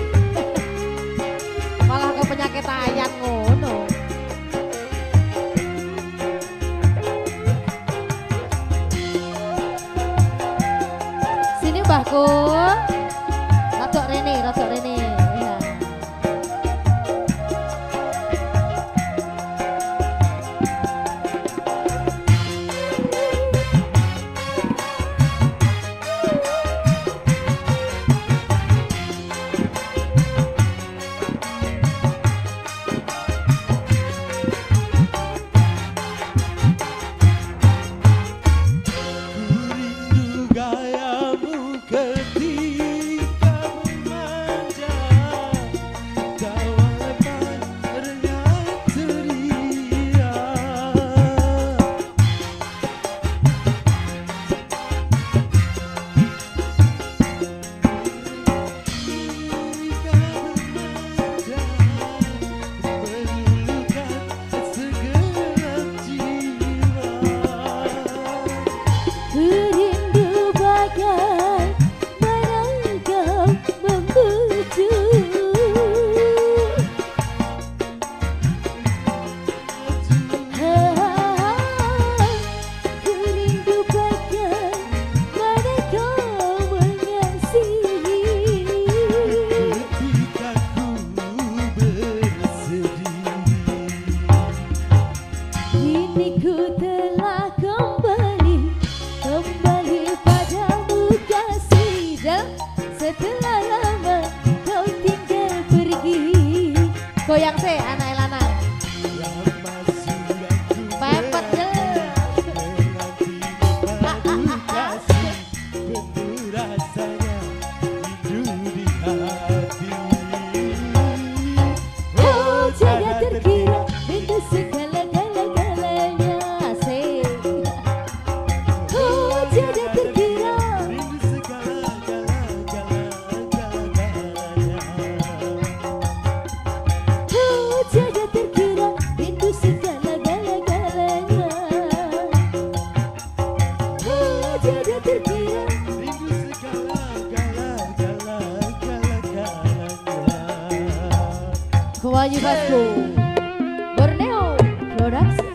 Kewayu Vasco Borneo Production.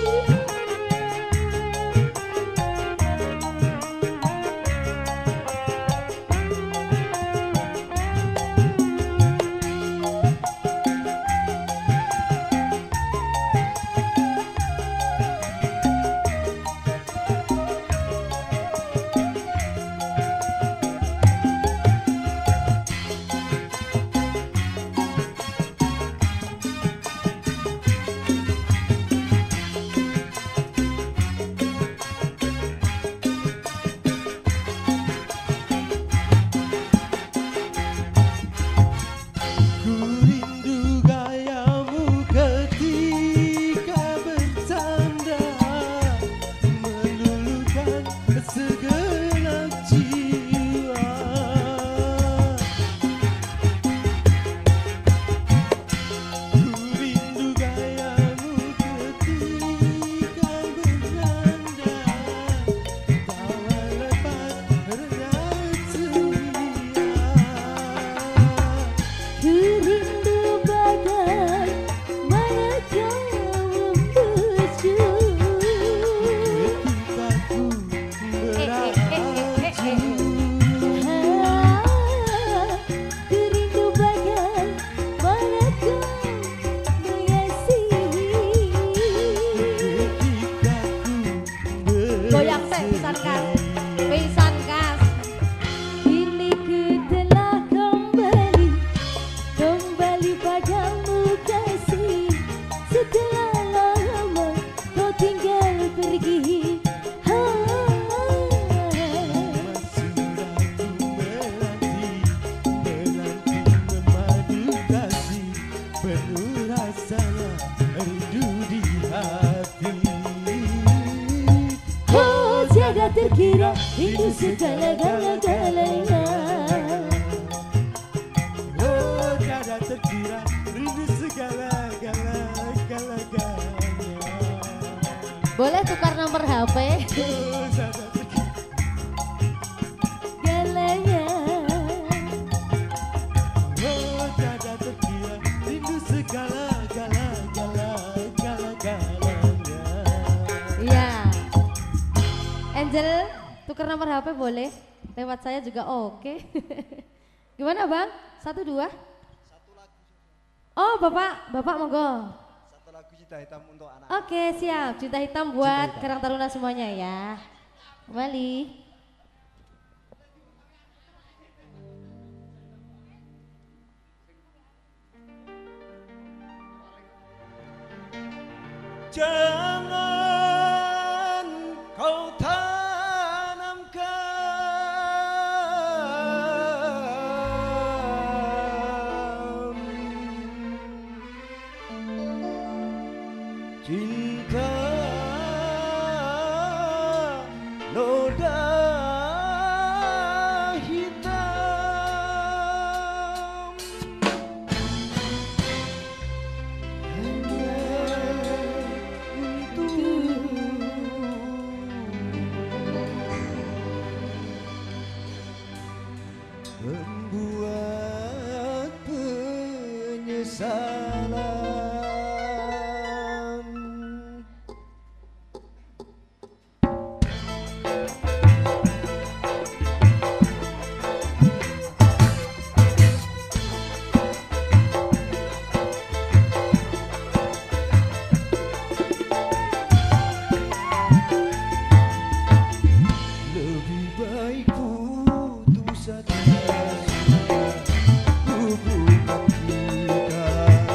Goyang teh pisan kas, pisan kas. Kini ku telah kembali, kembali padamu kasih. Setelah lama kau tinggal pergi. Ha. Tiada terkira rindu segala-gala-galanya. Oh, tiada terkira rindu segala-gala-gala-galanya. Boleh tukar nomor H P? Oh, tiada terkira Galanya. Oh, tiada terkira rindu segala-gala-gala-gala-galanya. Iya. Angel, tukar nomor H P boleh? Lewat saya juga oke. Gimana bang? Satu dua? Satu lagu. Oh bapak, bapak monggo. Satu lagu Cinta Hitam untuk anak. Oke siap, Cinta Hitam buat Karang Taruna semuanya ya. Kembali. Jangan kau tanamkan cinta noda hitam hanya untuk membuat penyesalan. Lebih baik putus asa hubungan kita.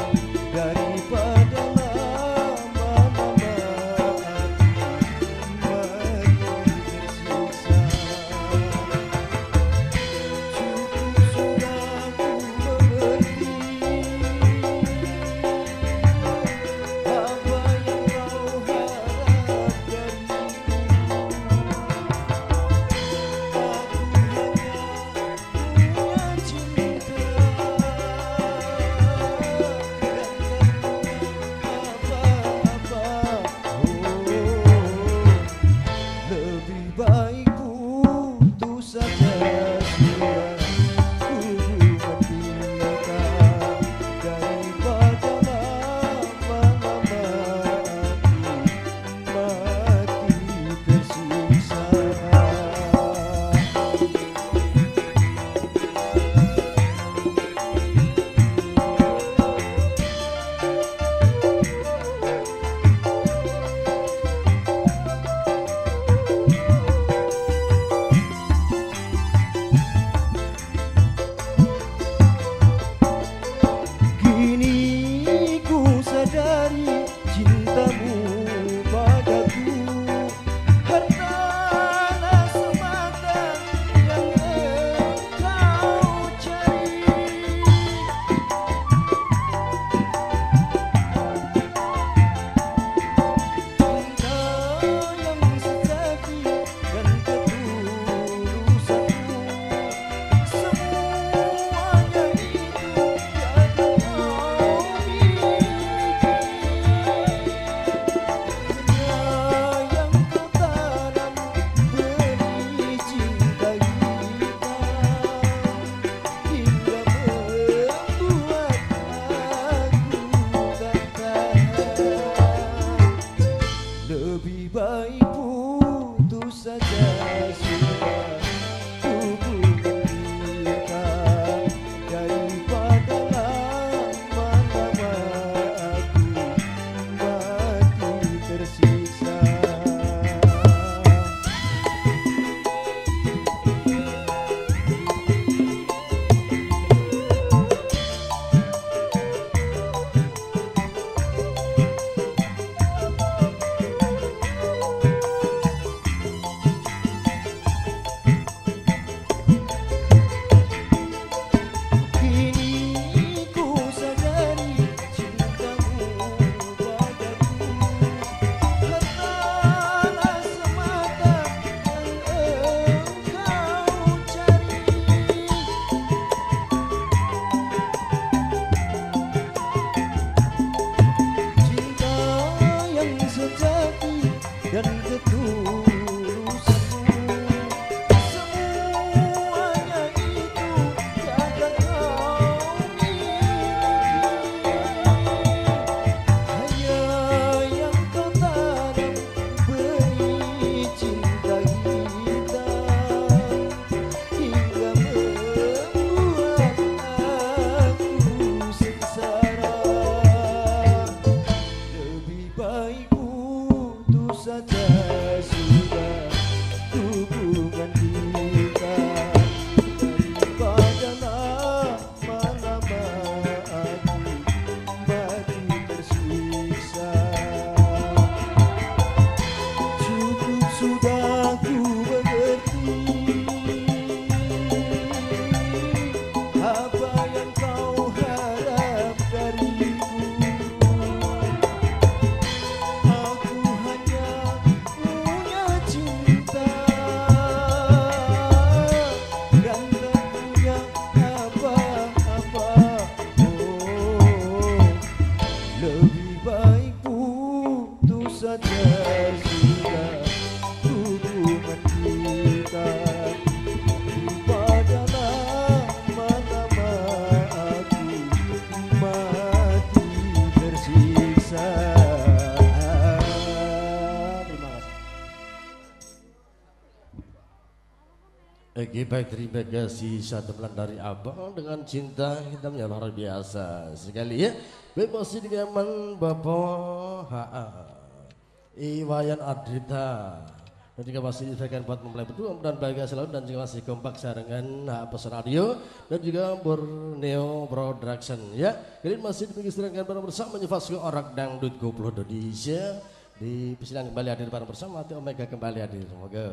Oke baik, terima kasih satu bulan dari abang dengan cinta hitamnya luar biasa sekali ya. Bebas di keman Bapak H A Iwayan Adrita dan juga masih disediakan buat mempelai berdua dan bahagia selalu dan juga masih kompak sarengan H A Pesan Radio dan juga Borneo Production ya. Kalian masih dipisahkan bareng bersama Nyefasku Orang Dangdut Koplo Indonesia di persidangan kembali hadir bareng bersama T Omega kembali hadir. Semoga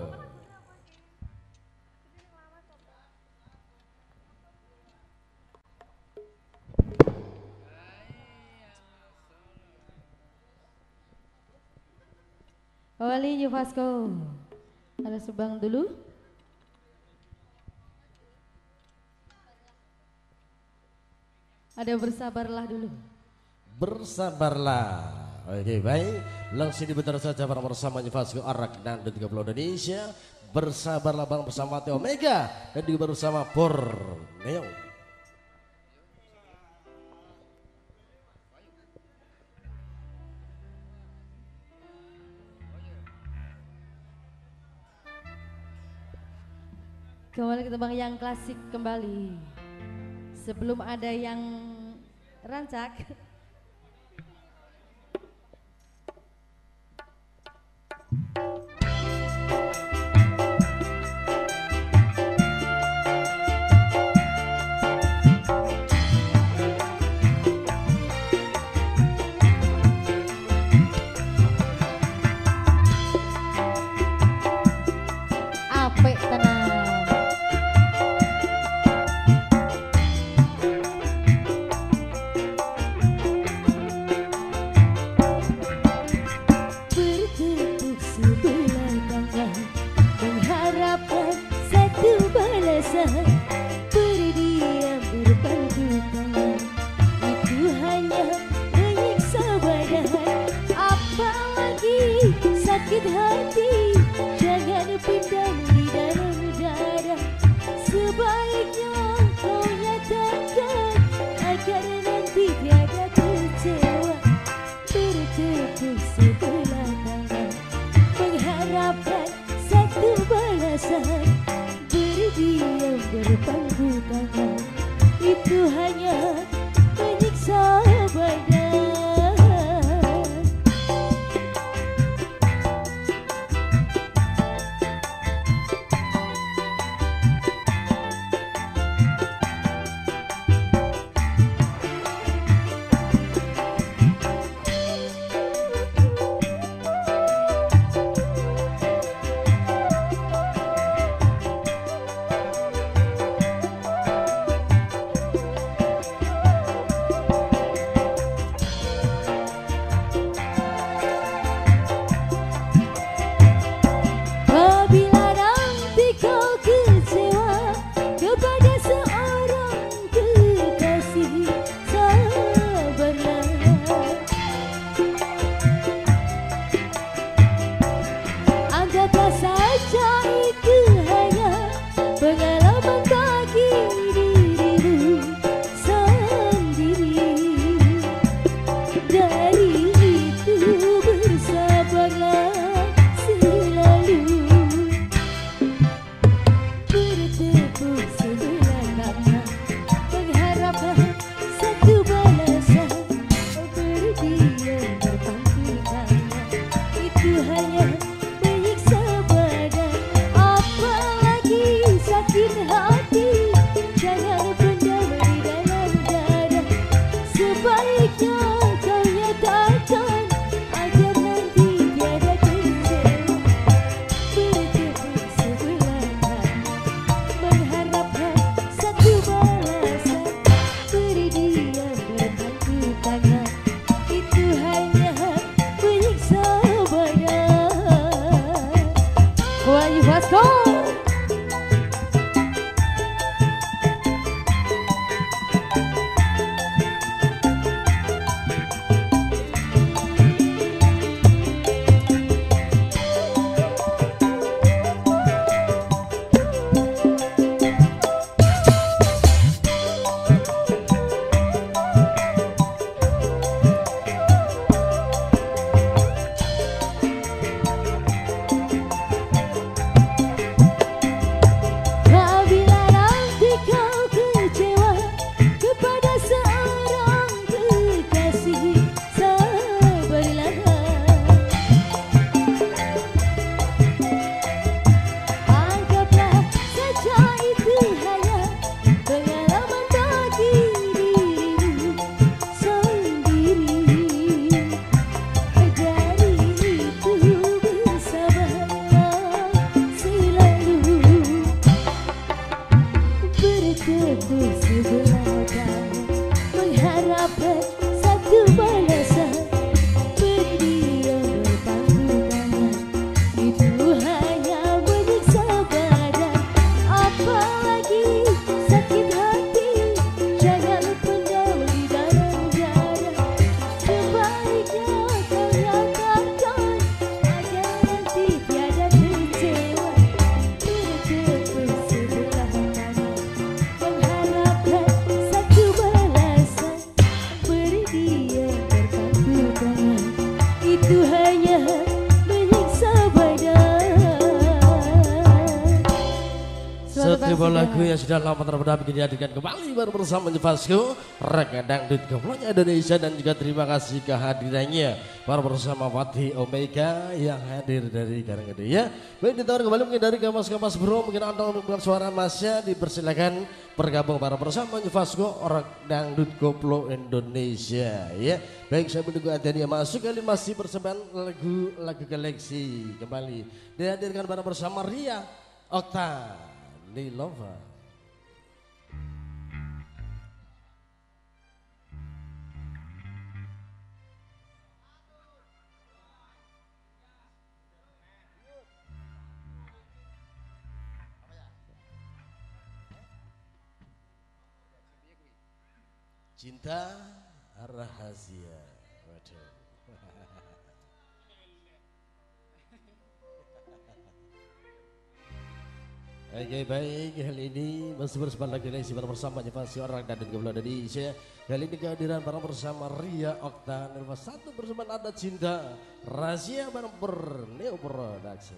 Wali Nyefasco, ada subang dulu. Ada bersabarlah dulu. Bersabarlah. Oke baik, langsung dibentar saja bareng bersama Nyefasco Arak dan tiga puluh Indonesia. Bersabarlah bareng bersama T Omega dan juga bersama Borneo. Kembali ke tembang yang klasik kembali. Sebelum ada yang rancak. Apik tenang. mengharapkan satu balasan, berdiam berpangku tangan itu hanya menyiksa badan. Apalagi sakit hati, jangan pendam di dalam dada. Sebaiknya kau nyatakan agar nanti tiada kecewa. Bertepuk sebelah tangan, mengharapkan satu balasan, berdiam berpangku tangan itu hanya menyiksa badan. Setiap lagu yang sudah lama terpendam kini dihadirkan kembali baru bersama Jepasku Rega Dangdut Gemplonya Indonesia, dan juga terima kasih kehadirannya baru bersama Fatih Omega yang hadir dari Karanggede ya. Baik, ditawar kembali mungkin dari Kamas-Kamas Bro, mungkin anda mendengar suara masnya dipersilakan bergabung baru bersama Jepasku Rega Dangdut Koplo Indonesia ya. Baik, saya menunggu adanya masuk kali masih persembahan lagu-lagu koleksi kembali dihadirkan baru bersama Ria Okta Nilova. Cinta rahasia. Waduh. Oke, baik, kali ini masih bersama lagi lagi bersama Jepasi Orang dan Gemplo Indonesia. Kali ini kehadiran bareng bersama Ria Okta Nilova satu bersama Ada Cinta Rahasia bareng Neo Production.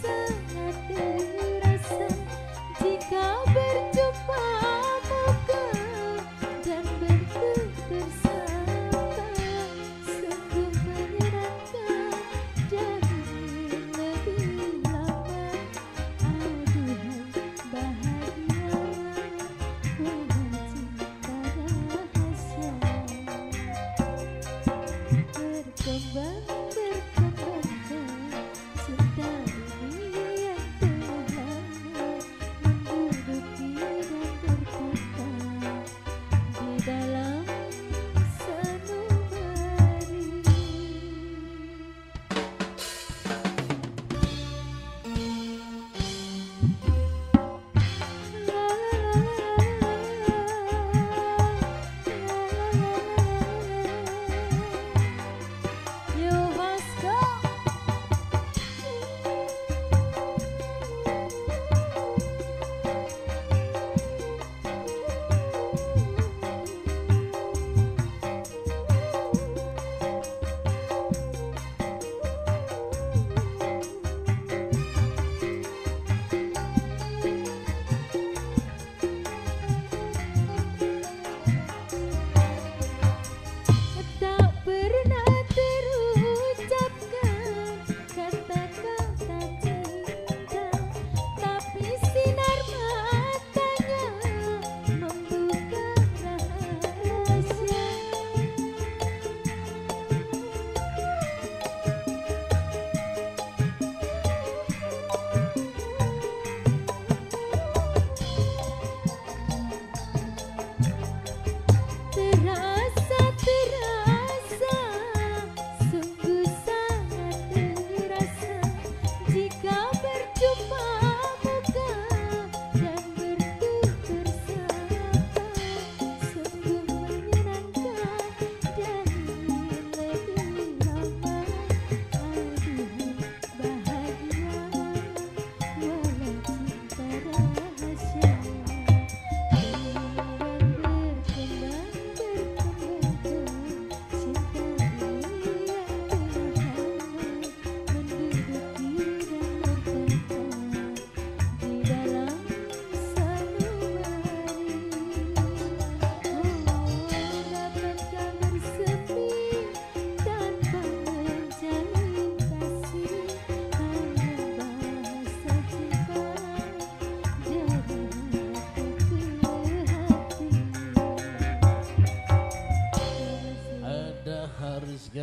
Jika berjumpa muka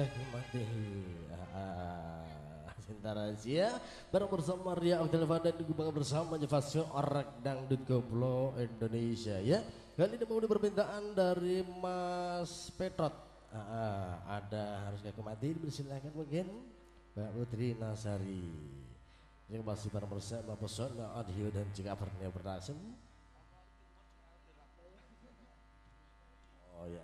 mati. Cinta rahasia bareng bersama Ria Oktavian dan juga bersama Jefasio Orak Dangdut Koplo Indonesia ya. Kali ini mau permintaan dari Mas Petrot. Ah, ada harus kayak mati dipersilakan mungkin Mbak Putri Nasari. Yang masih bareng bersama Pesona Audio dan juga Vernia Production. Oh ya.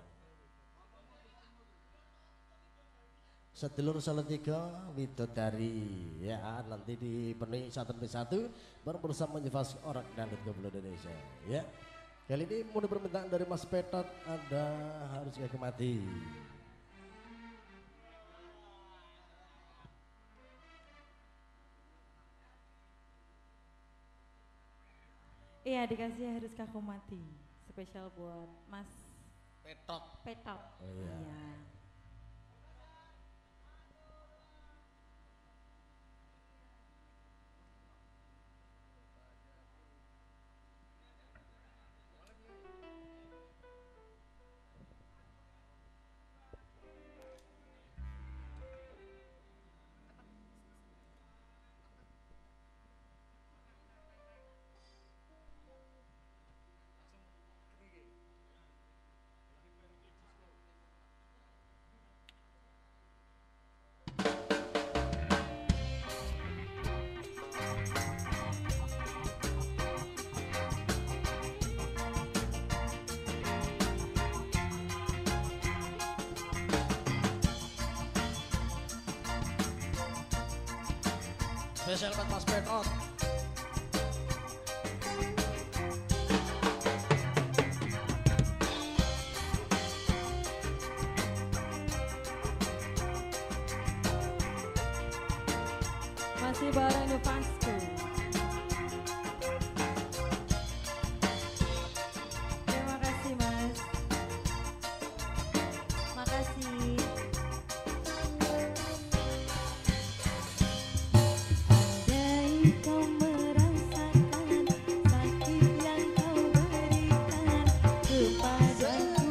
Sedulur Salatiga Widodari ya nanti dipenuhi satu demi satu bareng bersama Jefas Orak dan Koplo Indonesia ya. Kali ini mau permintaan dari Mas Petot ada harus kayak mati. Iya dikasih harus kaku mati spesial buat Mas Petot. Petot. Oh, iya. Iya. Spesial buat Mas Petot. Masih bareng Nufasku. Terima kasih Mas. Makasih. Andai kau merasakan sakit yang kau berikan kepadaku,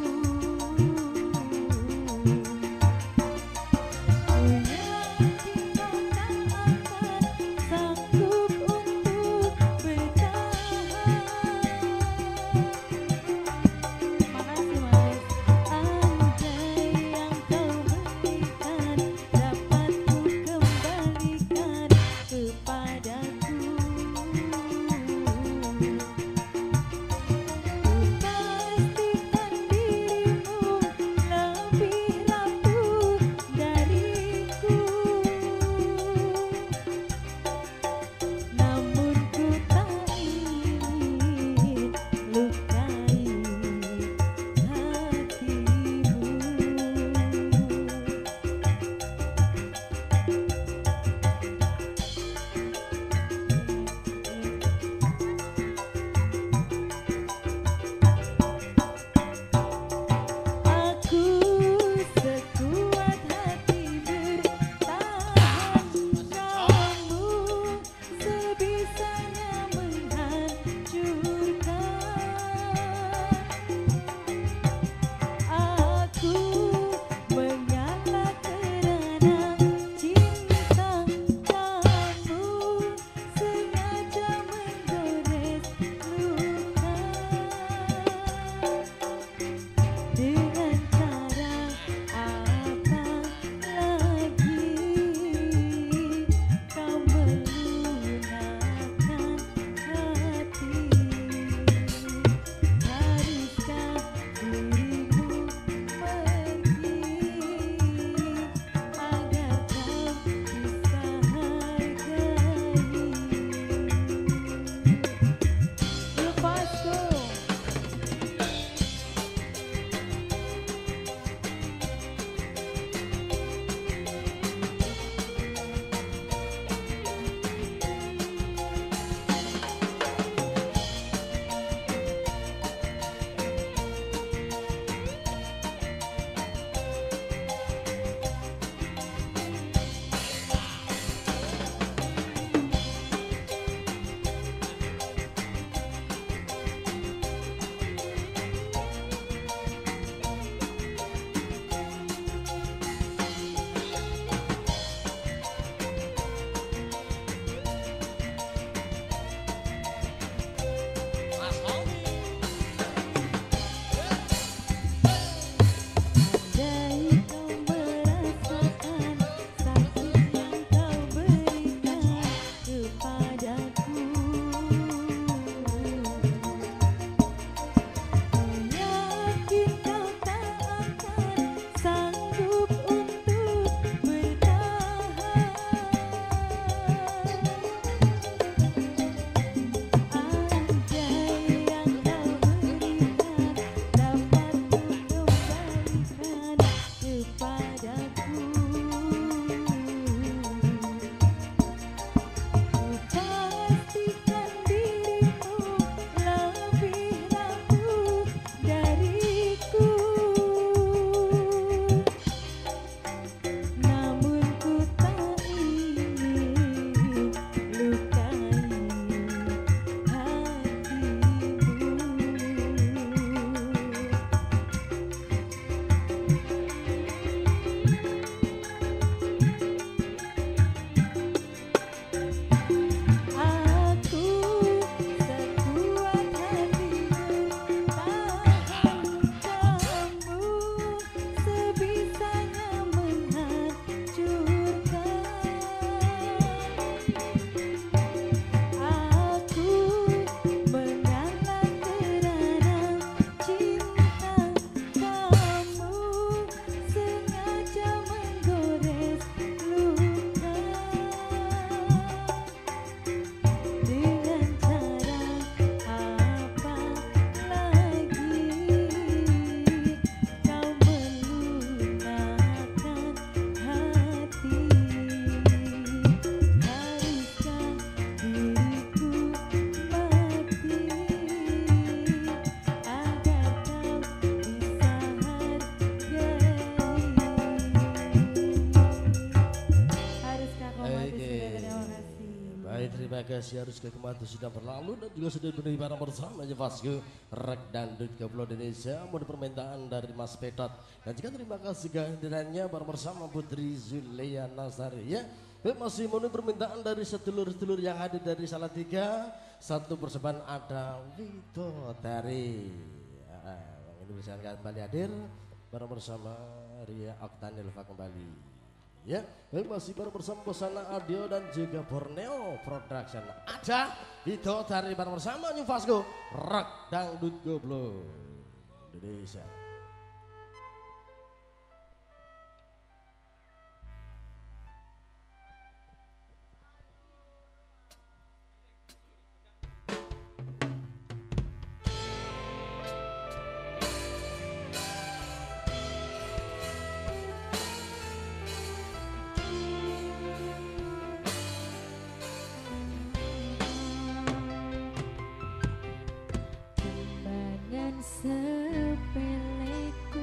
ku yakin kau tak akan sanggup kasih harus ke kematian sudah berlalu dan juga sudah beri barang bersama ya Vasco Rek Dangdut Koplo Indonesia mau permintaan dari Mas Petot dan juga terima kasih kehadirannya bareng bersama Putri Zuleya Nasari ya. Dan masih memenuhi permintaan dari sedulur-sedulur yang hadir dari Salatiga. Satu persembahan ada Wito dari uh, ini bisa kembali hadir bareng bersama Ria Oktanilva kembali. Ya, dan masih bareng bersama Bosana Audio dan juga Borneo Production. Ada itu dari bareng bersama New Vasco Rock Dangdut Koplo Indonesia. Sepeleku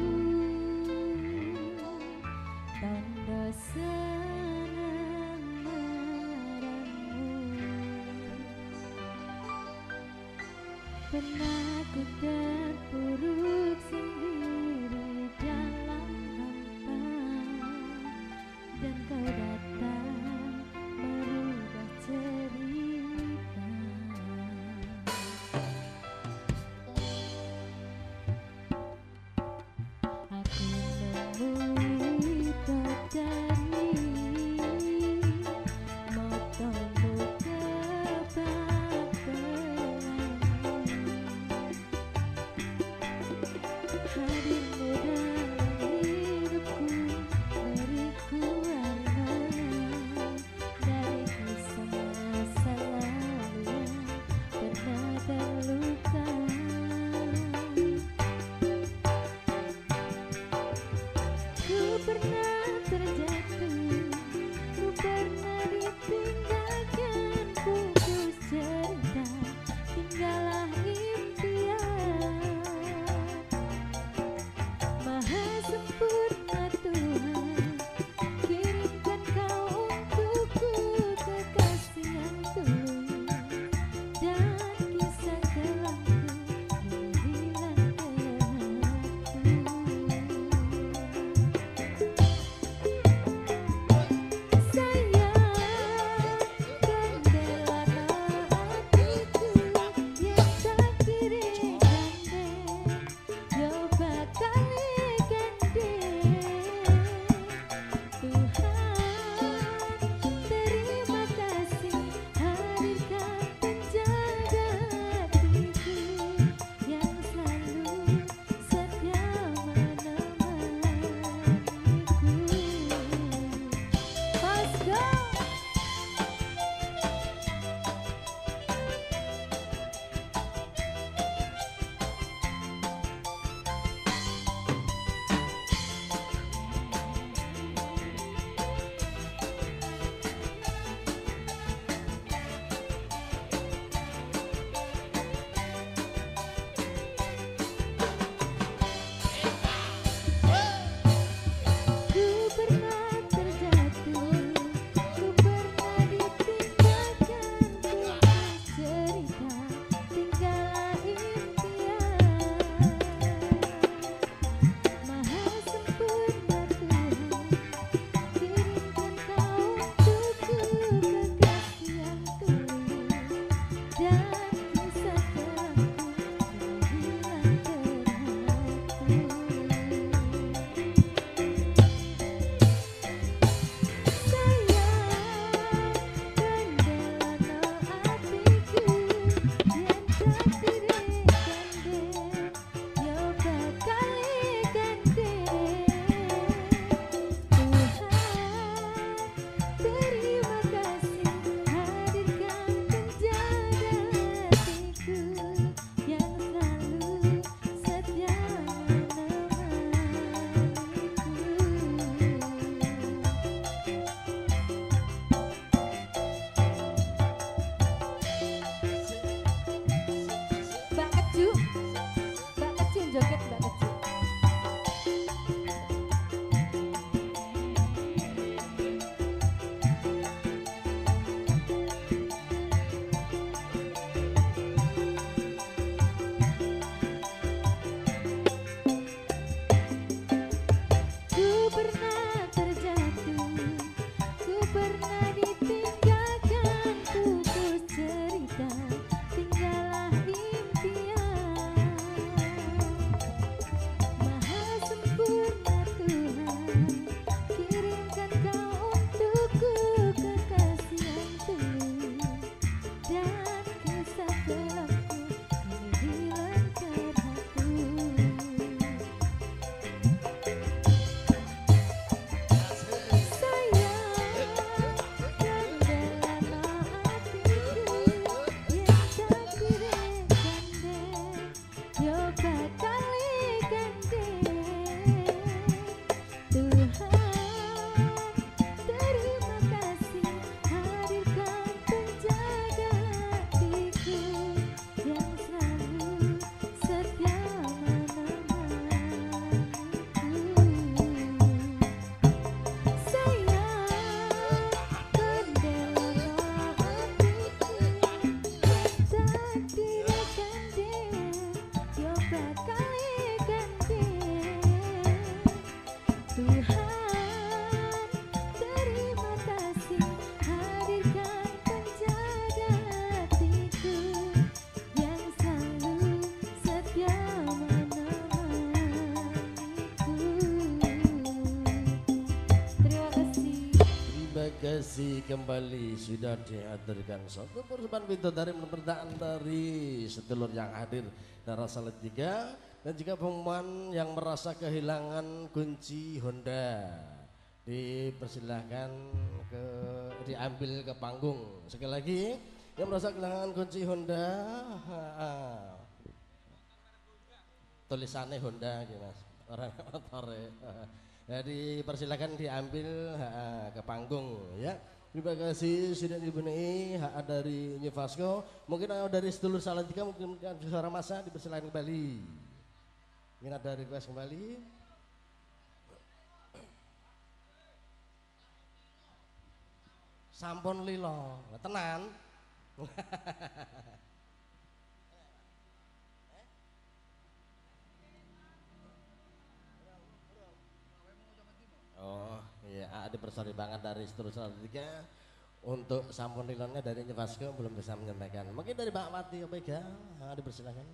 tanda senang marahmu pernah ku terpuruk sendiri dalam hampa dan kau datang merubah cerita. kasih kembali sudah dihadirkan satu persembahan bidadari permintaan dari sedulur yang hadir darah salah tiga dan juga pengumuman yang merasa kehilangan kunci Honda dipersilahkan ke diambil ke panggung. Sekali lagi yang merasa kehilangan kunci Honda tulisannya Honda gitu mas orang motor jadi persilakan diambil ha, ke panggung ya. Terima kasih sudah dibenahi hak dari Nyivasco. Mungkin dari sedulur Salatiga mungkin suara masa dipersilakan kembali. Mungkin ada request kembali. Sampun lilo, tenan. Oh iya ada persoalan dari seterusnya tiga untuk sampun lilonnya dari Nyivasco belum bisa menyampaikan. Mungkin dari Mbak Mati Omega ada persilakan.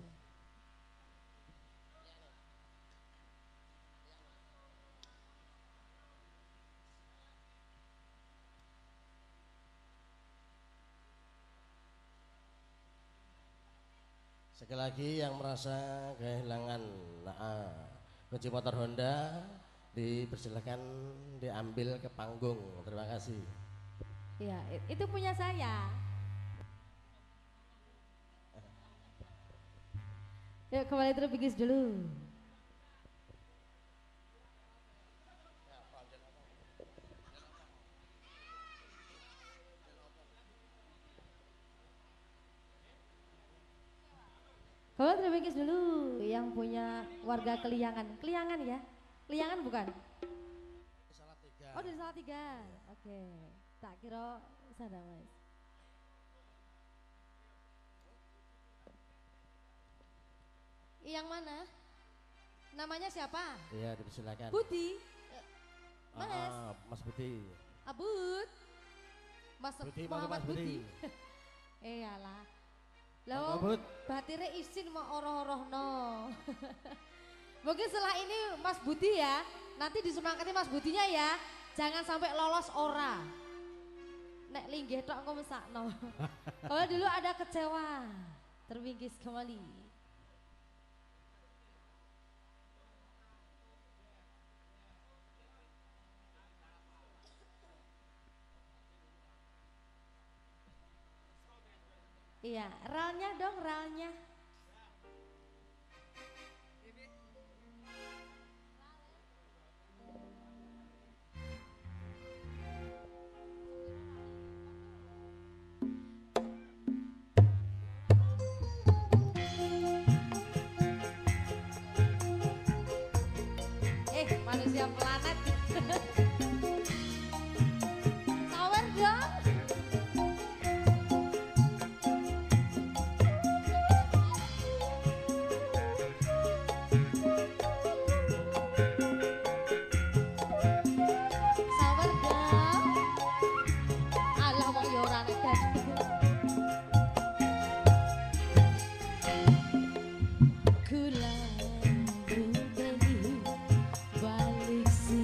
Sekali lagi yang merasa kehilangan nah, kunci motor Honda dipersilakan diambil ke panggung. Terima kasih. Iya, itu punya saya. Yuk kembali terbigis dulu. Kembali terbigis dulu yang punya warga Keliangan. Keliangan ya? Keliangan bukan? Oh dari Salatiga. Oke. Okay. Tak kira sana mas. Yang mana? Namanya siapa? Iya dipersilakan. Budi. Mas. Ah, Mas Budi. Abud. Mas Budi, Muhammad Mas Budi. Iyalah. Lah batire isin mau oroh-oroh no. Mungkin setelah ini Mas Budi ya, nanti disemangati Mas Budinya ya, jangan sampai lolos ora. Nek linggih tok engko mesakno. Kalau dulu ada kecewa, terwingkis kembali. Iya, ralnya dong, ralnya. Eh, manusia planet. Sawer dong. Balik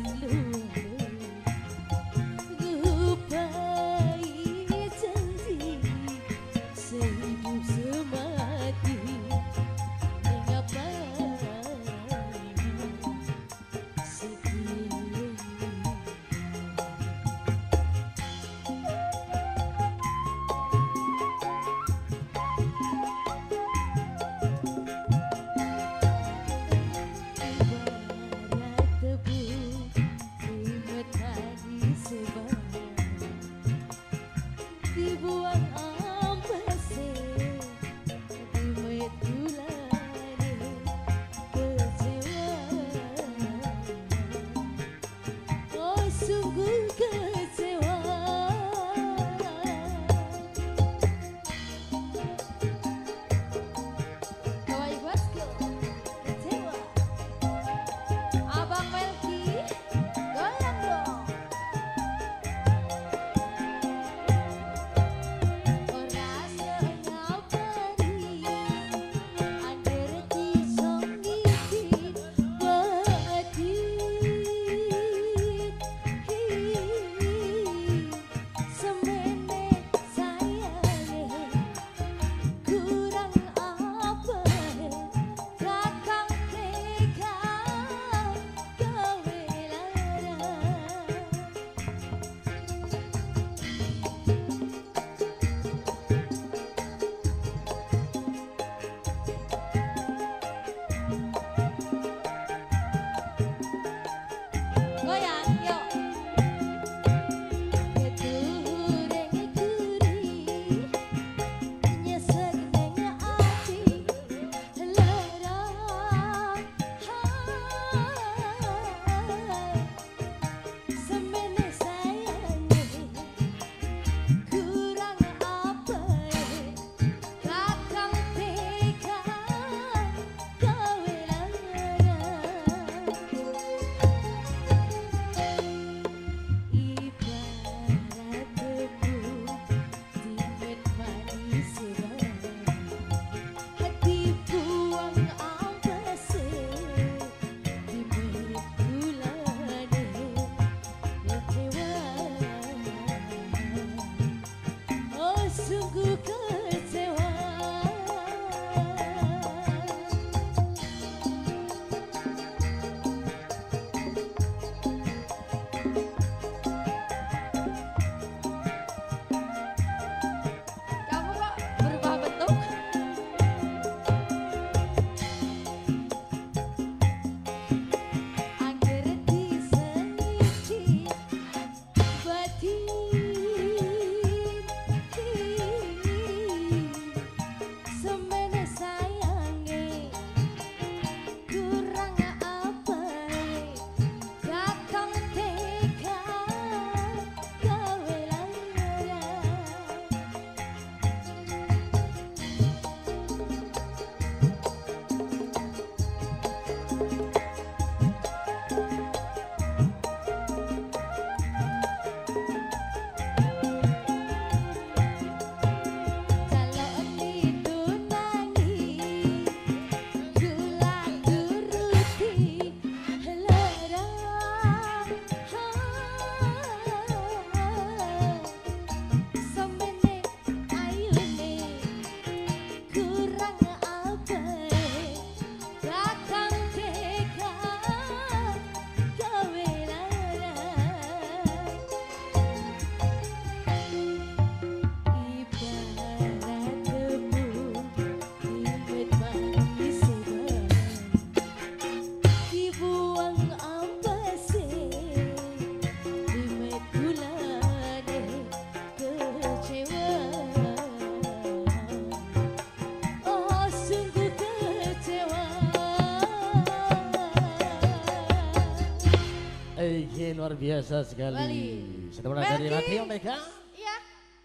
Wih, luar biasa sekali. Wali. Sudah mulai dari Melki. Radio Mega. Iya.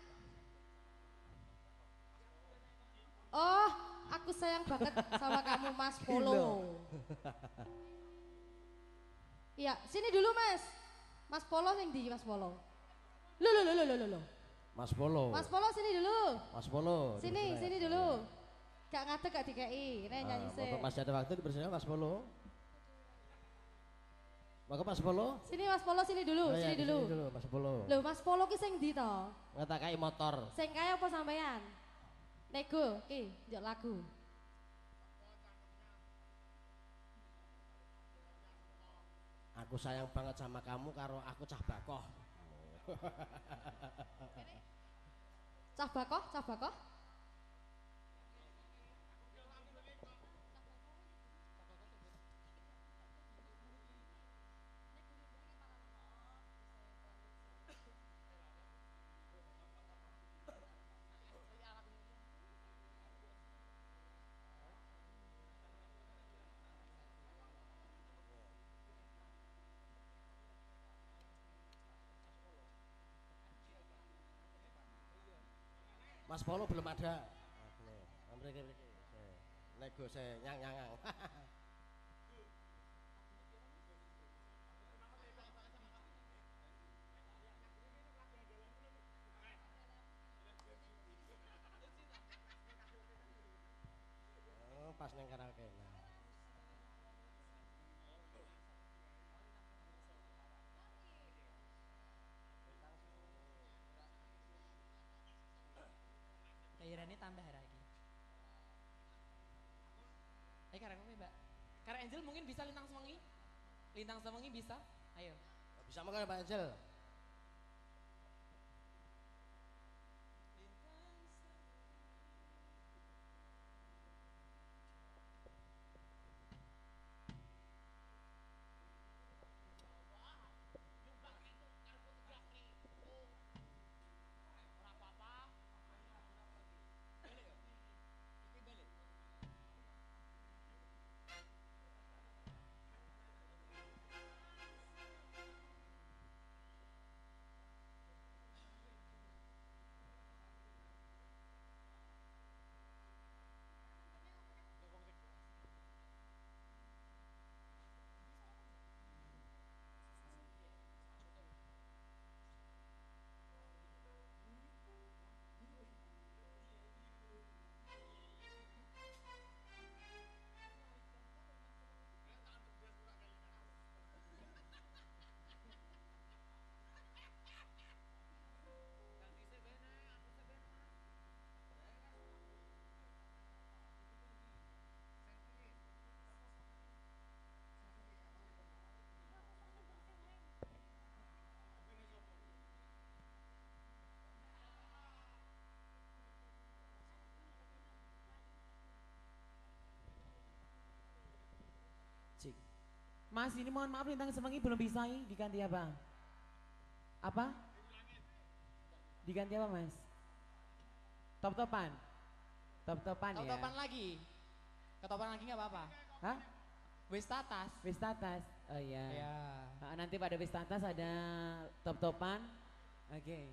Oh, aku sayang banget sama kamu Mas Polo. Iya, sini dulu Mas. Mas Polo yang di Mas Polo. Lo lo lo lo lo lo. Mas Polo. Mas Polo sini dulu. Mas Polo. Sini, sini dulu. Gak ngadeg gak dikei. Nek nyanyi Ah, sih. Bapak masih ada waktu dipersilakan Mas Polo. Maka Mas Polo. Sini Mas Polo sini dulu, Oh, iya, sini di dulu. dulu Mas Polo. Loh Mas Polo ki sing ndi to? Ngatakai motor. Sing kaya apa sampean? Nego, ki, njuk lagu. Aku sayang banget sama kamu karo aku cah bakoh. Cah bakoh, cah bakoh. Mas Polo belum ada. Mriki mriki. Nego saya nyang nyang. Oh, pas neng karaoke. Nah. Daerahnya tambah lagi. Eh karena apa mbak? Karena Angel mungkin bisa lintang semangi? Lintang semangi bisa? Ayo. Bisa makan Pak Angel. Mas ini mohon maaf lintang semangi belum bisa ini diganti apa? Apa? Diganti apa Mas? Top-topan? Top-topan ya? Top-topan lagi. Ketopan lagi nggak apa-apa. Hah? Wis tatas. Wis tatas? Oh iya. Ya. Nah, nanti pada wis tatas ada top-topan. Oke. Okay.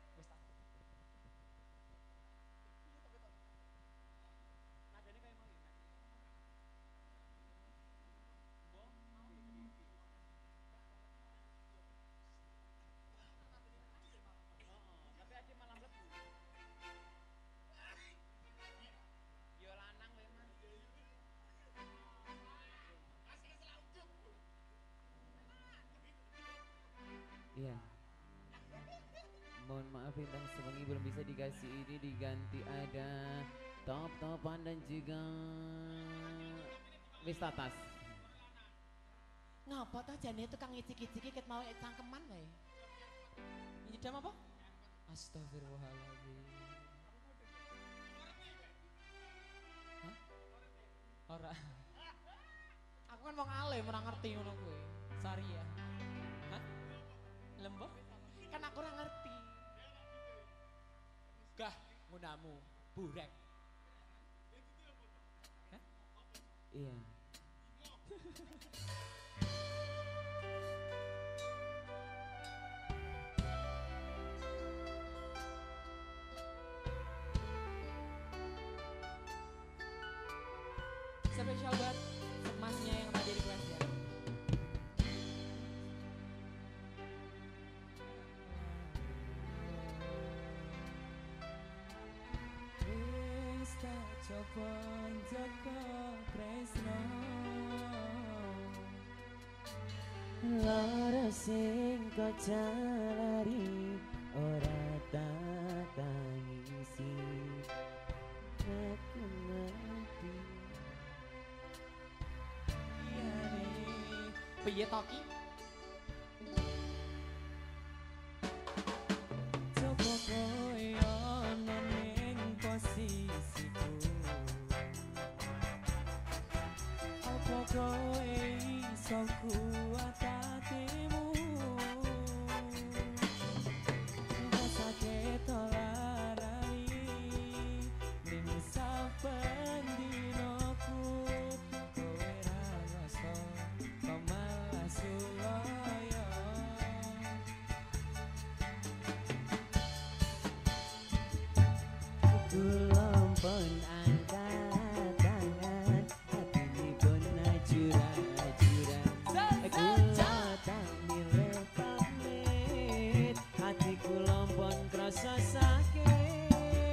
Iya. Mohon maaf lintang semangi belum bisa dikasih ini diganti ada top-topan dan juga wis tatas. Ngapa ta jane tukang ngicik-ngiciki ket mau cangkeman wae. Nyidam apa? Astagfirullahaladzim. Hah? Ora. Aku kan wong alim ora ngerti ngono kuwi. Sorry ya. Hah? Lembok? Kan aku ora ngerti. Gah, ngunamu burek. Hah? Iya. spesial buat masnya yang tadi request ya. Wis tak coba jaga tresno lara sing kok jalari ora tak tangisi aku ngerti iyane piye toki coba koe ana ning posisiku apa koe iso kuat hatimu rasake tolarani ning saben dinoku kowe ra rasa pemalas sulaya Kulampun angkat tangan hati pun ajur-ajuran kula tak milih pamit hati kulampun krasa sakit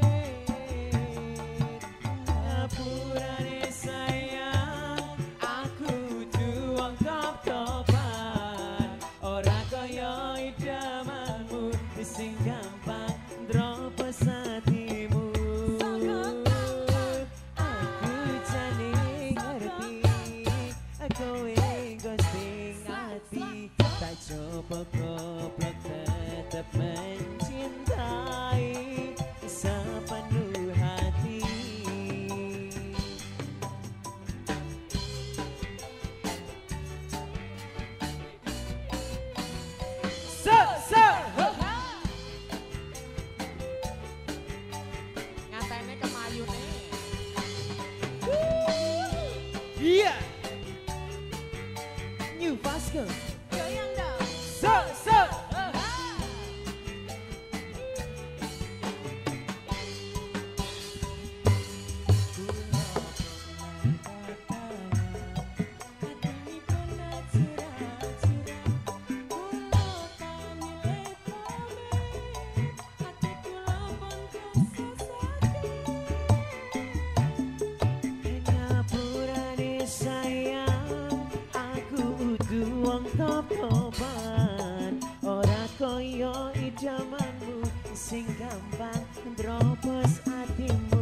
ngapurane sayang aku juang top-topan ora kaya idamanmu sing gampang dropos hatimu aku jane ngerti kowe ghosting hati tak coba goblok tetap mencintai sepenuh hati so so ngatene kemayune iya New Vasco goyang dong so so ngapurane sayang aku udah wong top-topan ora koyo idamanmu sing gampang ndropos atimu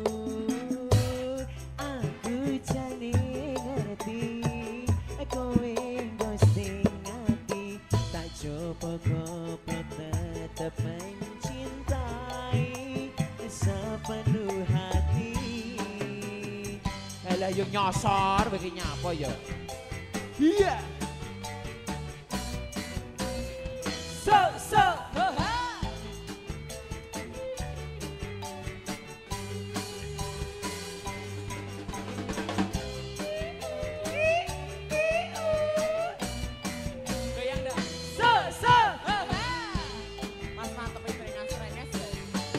aku jane ngerti kowe ghosting hati tak coba goblok tetap mencintai sepenuh hati Lah yo nyosor begini apa ya? iya so so goyang dong so so mas mantep itu dengan serenges ya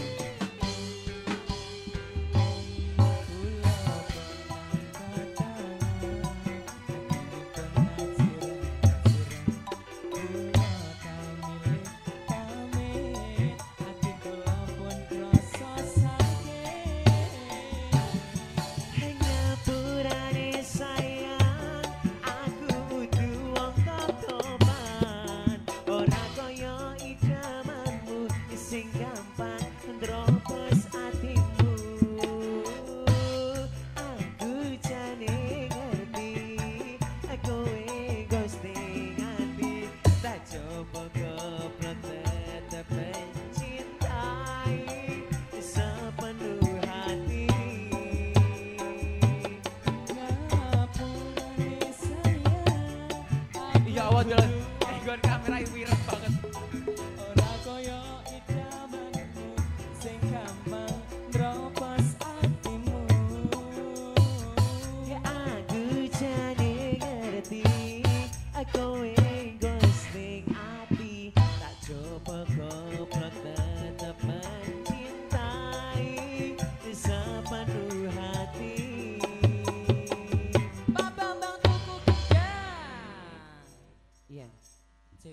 ngapurane sayang aku udah wong top-topan ora koyo idamanmu sing gampang ndropos atimu aku jane ngerti kowe ghosting hati tak coba goblok tetap mencintai sepenuh hati Iya awal jalan. Eh gue kamera wireng banget. ora koyo idamanmu sing gampang ndropos atimu ya aku jane ngerti kowe ghosting hati tak coba goblok tetap mencintai sepenuh hati Iya. Cek.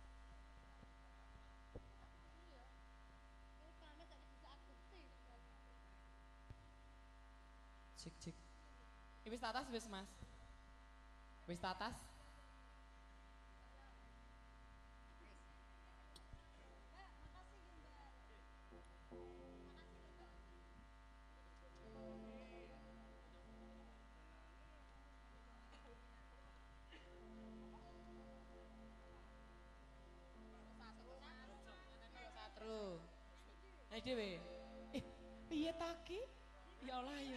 Cek cek. Wis tatas wis Mas. Wis tatas. Satru. Ayo dhewe. Eh, piye taki? Ya Allah ya.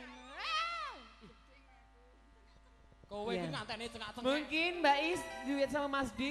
Kowe iki Iya. ngantene cengak-cengek. Mungkin Mbak Is duet sama Mas Dik.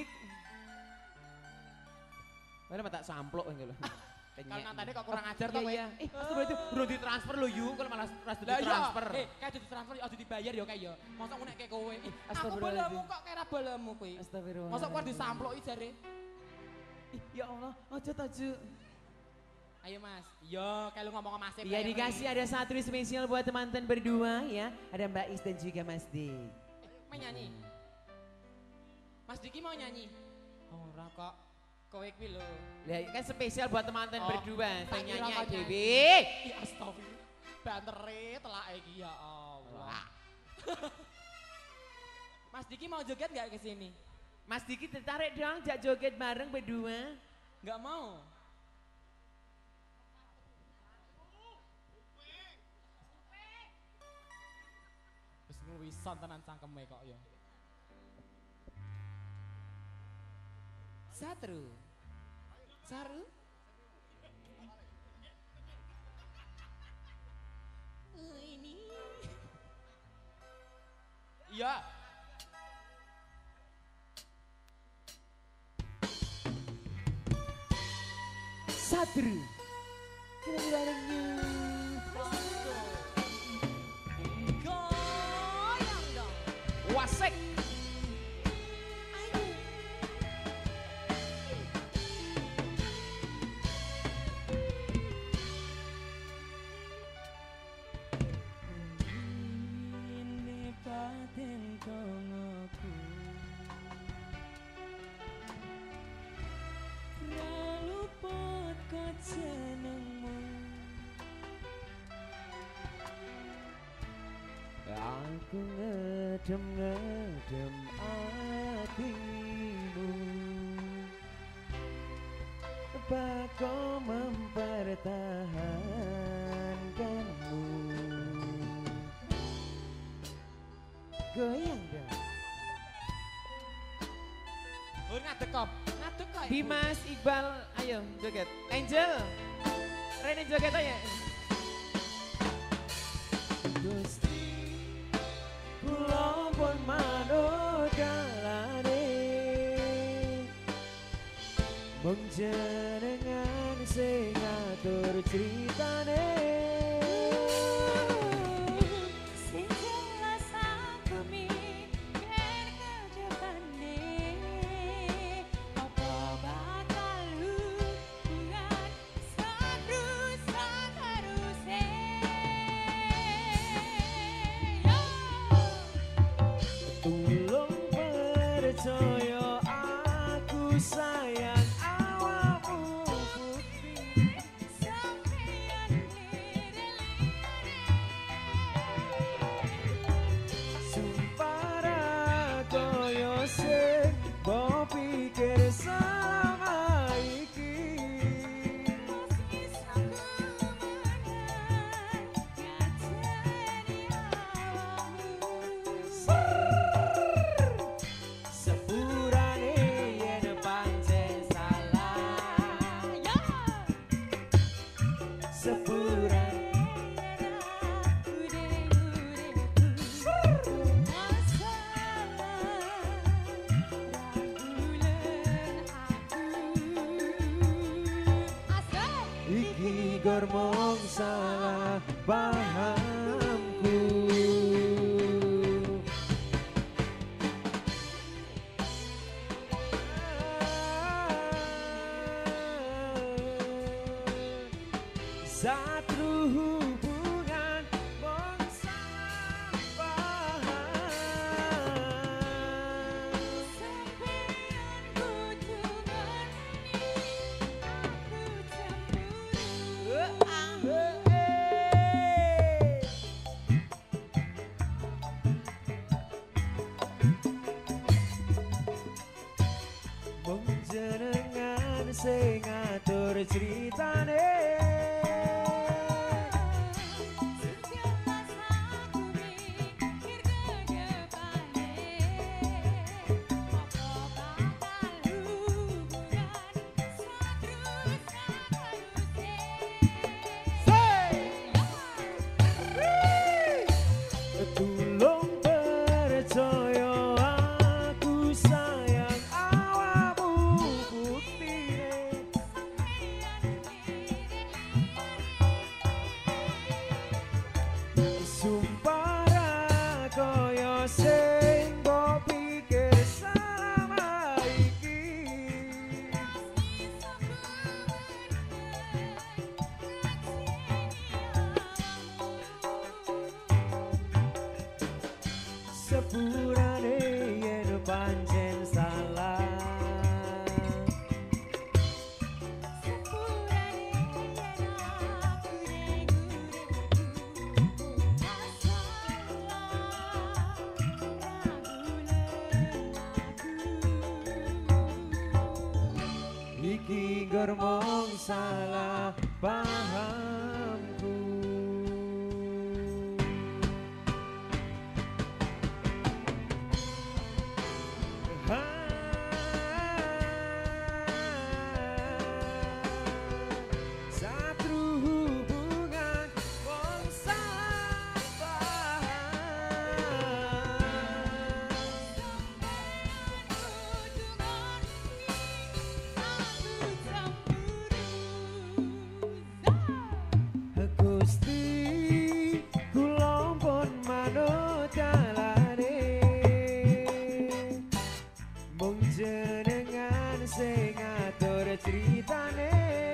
Mana mata samplok gitu loh. Kalau ngantene kok kurang ajar to kowe. Iya, iya. Eh, Astagfirullah itu belum ditransfer loh yuk, kalau malah ras Lah iya, ditransfer. eh kayak di transfer aja dibayar ya kayak ya. Mosok ngono kayak kowe. Eh, aku Astagfirullahaladzim. balamu kok kira balamu kuwi. Astagfirullah. Mosok kuwi disamploki jare. Ih, ya Allah, ojo taju. Ayo Mas. Yo, kayak lu ngomong sama Mas. Iya dikasih ada satu spesial buat teman-teman berdua ya. Ada Mbak Is dan juga Mas Dik. Eh, mau nyanyi. Mas Diki mau nyanyi. Ora kok. Kowe kuwi lho. Ya kan spesial buat teman-teman Oh, berdua. tak kira Tanyanya kau nyanyi. Dewi. Ya astagfirullah. Bantere telake iki ya Allah. Mas Diki mau joget nggak ke sini? Mas Diki tertarik dong, jak joget bareng berdua. Nggak mau. Wis ngewisan tenan cangkeme kok ya. Satru. Saru. Oh, ini. Iya. Satru. Kita barengnya. Goyang dong. Wasek. Ini paten kongoku Raluput kok jenengmu Aku ngedem-ngedem hatimu Bako mempertahankanmu Goyang dong Hur ngadek kok. Ngadek kok. Dimas, Iqbal, ayo joget Angel Rene joget aja Gusti Kula pun manut kalane Mung jenengan sing ngatur critane Sing jelas aku mikir ke depane apa bakal hubungan seterus seterusnya yo Tulung percaya aku sayang awakmu putri sampeyan Sumpah ra koyo sing mbok pikir selama iki Sepurane yen pancen salah Sepurane Iki gormong salah pahamku Satru hubungan mong salah paham sing ngatur ceritane. Tulung percaya aku sayang awakmu buktine. Sumpah ra kaya sing mbok pikir selama iki. Sepurane yen pancen salah. Iki germong salah pahamku. Satu hubungan wong salah paham. Gusti kula pun manut dalane. Mung jenengan sing ngatur ceritane.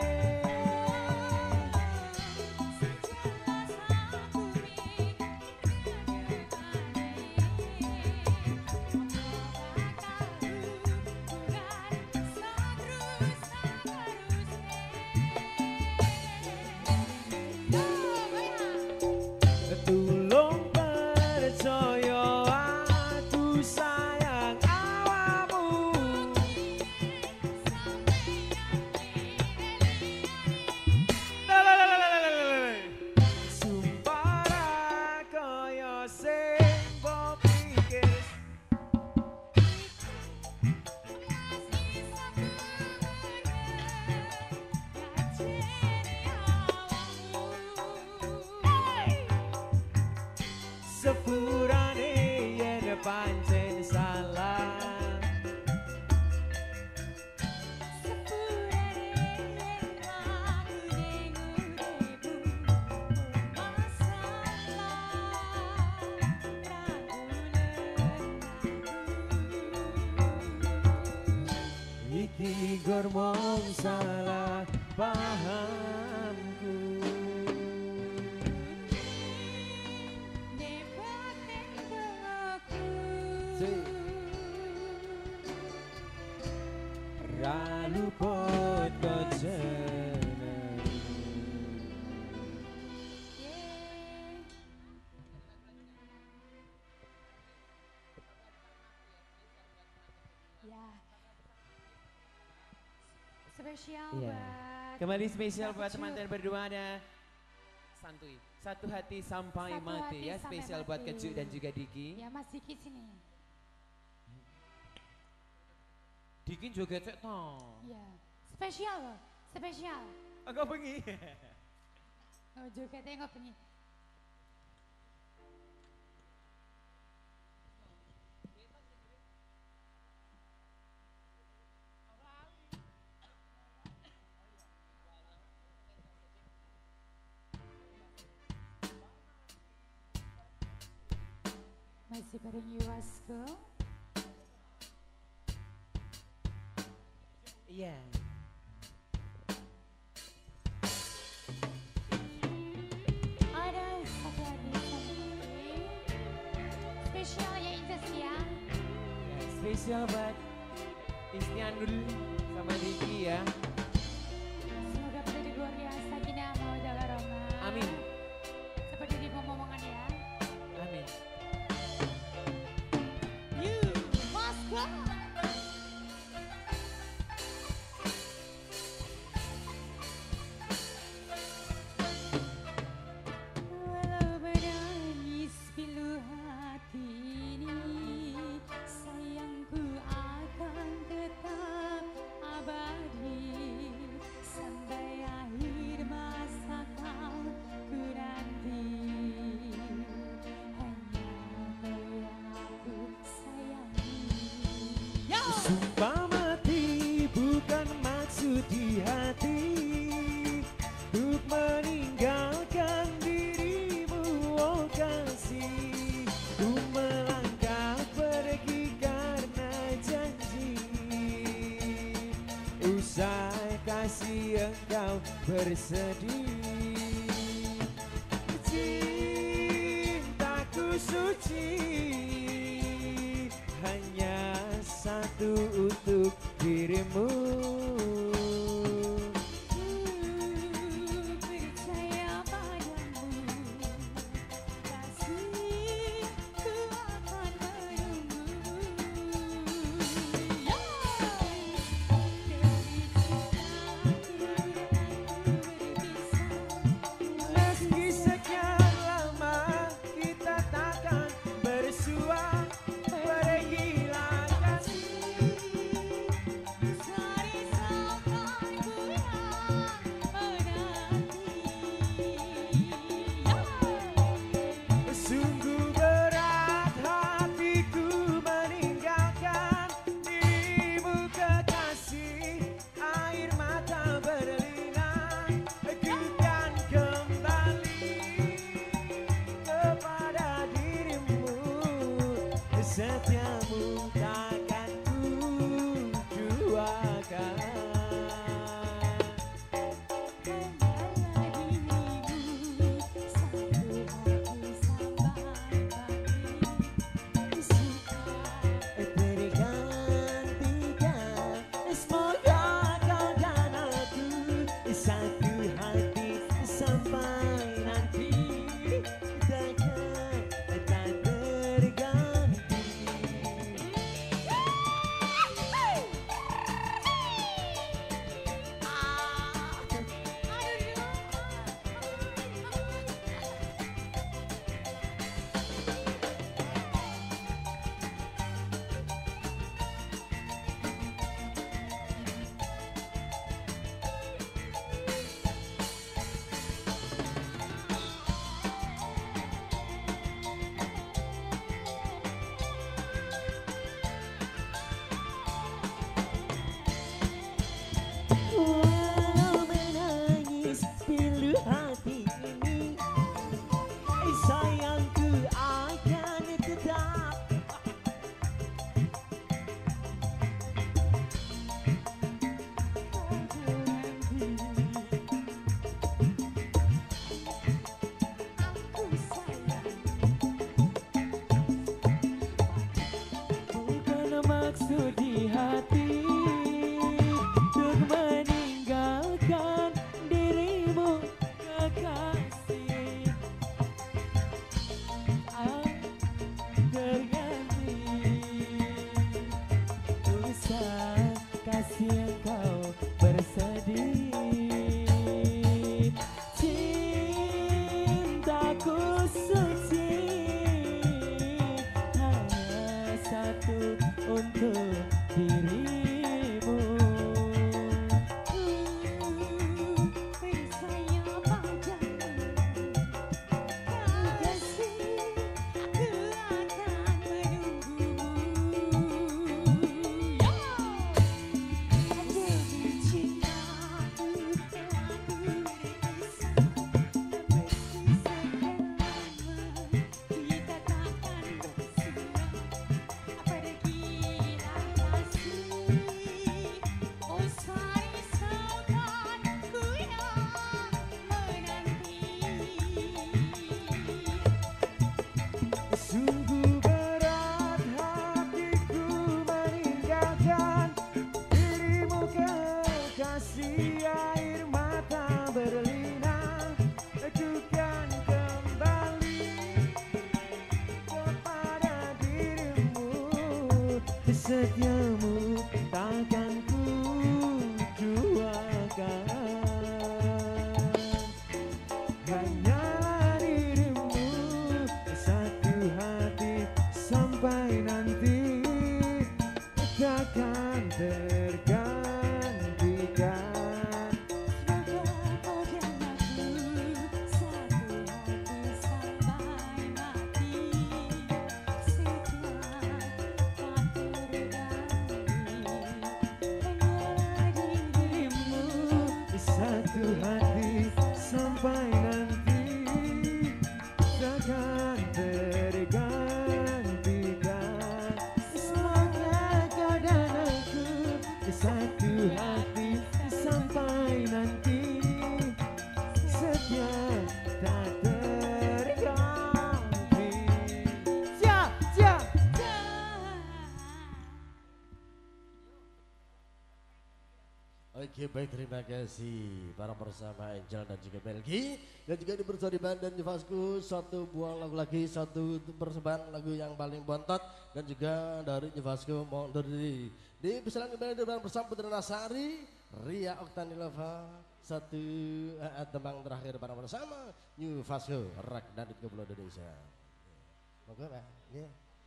Tulung percaya aku sayang awakmu. Sumpah ra kaya sing mbok pikir. Sepurane yen pancen salah. Iki germong salah pahamku. Ralu pot kocenan. Ya. Spesial Iya. buat Kembali spesial buat Kak teman-teman berdua ada santuy. Satu hati sampai Satu mati hati ya, sampai spesial buat mati. Keju dan juga Diki. Ya Mas Diki sini. Diki juga cek toh. Ya. Spesial loh, spesial. Agak bengi. Oh juga tengok ini. Masih bareng Yuwasko. Iya. Ada satu lagi spesial ya Inces ya. Ya, spesial buat Istianul sama Diki ya. Semoga menjadi luar biasa kini mau jaga Roma. Amin. Seperti di ngomong-ngomongan ya. Amin. You must go. Sumpah mati bukan maksud di hati untuk meninggalkan dirimu, oh kasih. Ku melangkah pergi karena janji, usai kasih engkau bersedih. Cintaku suci hanya satu untuk dirimu. Percaya padamu, kasihku akan menunggu. Meski sekian lama kita takkan bersua, berhilang kasih. Sari sampai pulang menanti. Sungguh berat hatiku meninggalkan dirimu kekasih. Air mata berlinang, ku kan kembali kepada dirimu. Setiamu takkan ku duakan. Tergantikan, semoga kau dan aku satu hati sampai nanti, takkan tak terganti. Walau menangis pilu hati ini, sayangku akan tetap. Bukan maksud di hati untuk meninggalkan dirimu kekasih. Ah, terganti, usah kasih engkau bersedih. Cintaku suci hanya satu untuk dirimu. Percaya padamu, kasihku akan menunggu. Demi cintaku telah berpisah, meski sekian lama kita takkan bersua. Pergilah kasih, usai sautanku yang menanti. Sungguh berat hatiku meninggalkan dirimu kekasih. Air mata berlinang, ku kan kembali kepada dirimu. Setiamu takkan ku duakan. Hanyalah dirimu, satu hati sampai nanti, takkan tergantikan. Semoga kau dan aku satu hati sampai mati. Setiap tak terganti. Oke baik terima kasih para bersama Angel dan juga Melgi dan juga di bersama Diban dan Jevasku satu buah lagu lagi satu persembahan lagu yang paling bontot dan juga dari Jevasku mau dari di pesanan kembali dengan bersama Putri Nasari Ria Oktanilova satu uh, tembang terakhir para bersama New Vasco Rak dan Kepulauan Indonesia. Oke Pak. Ya.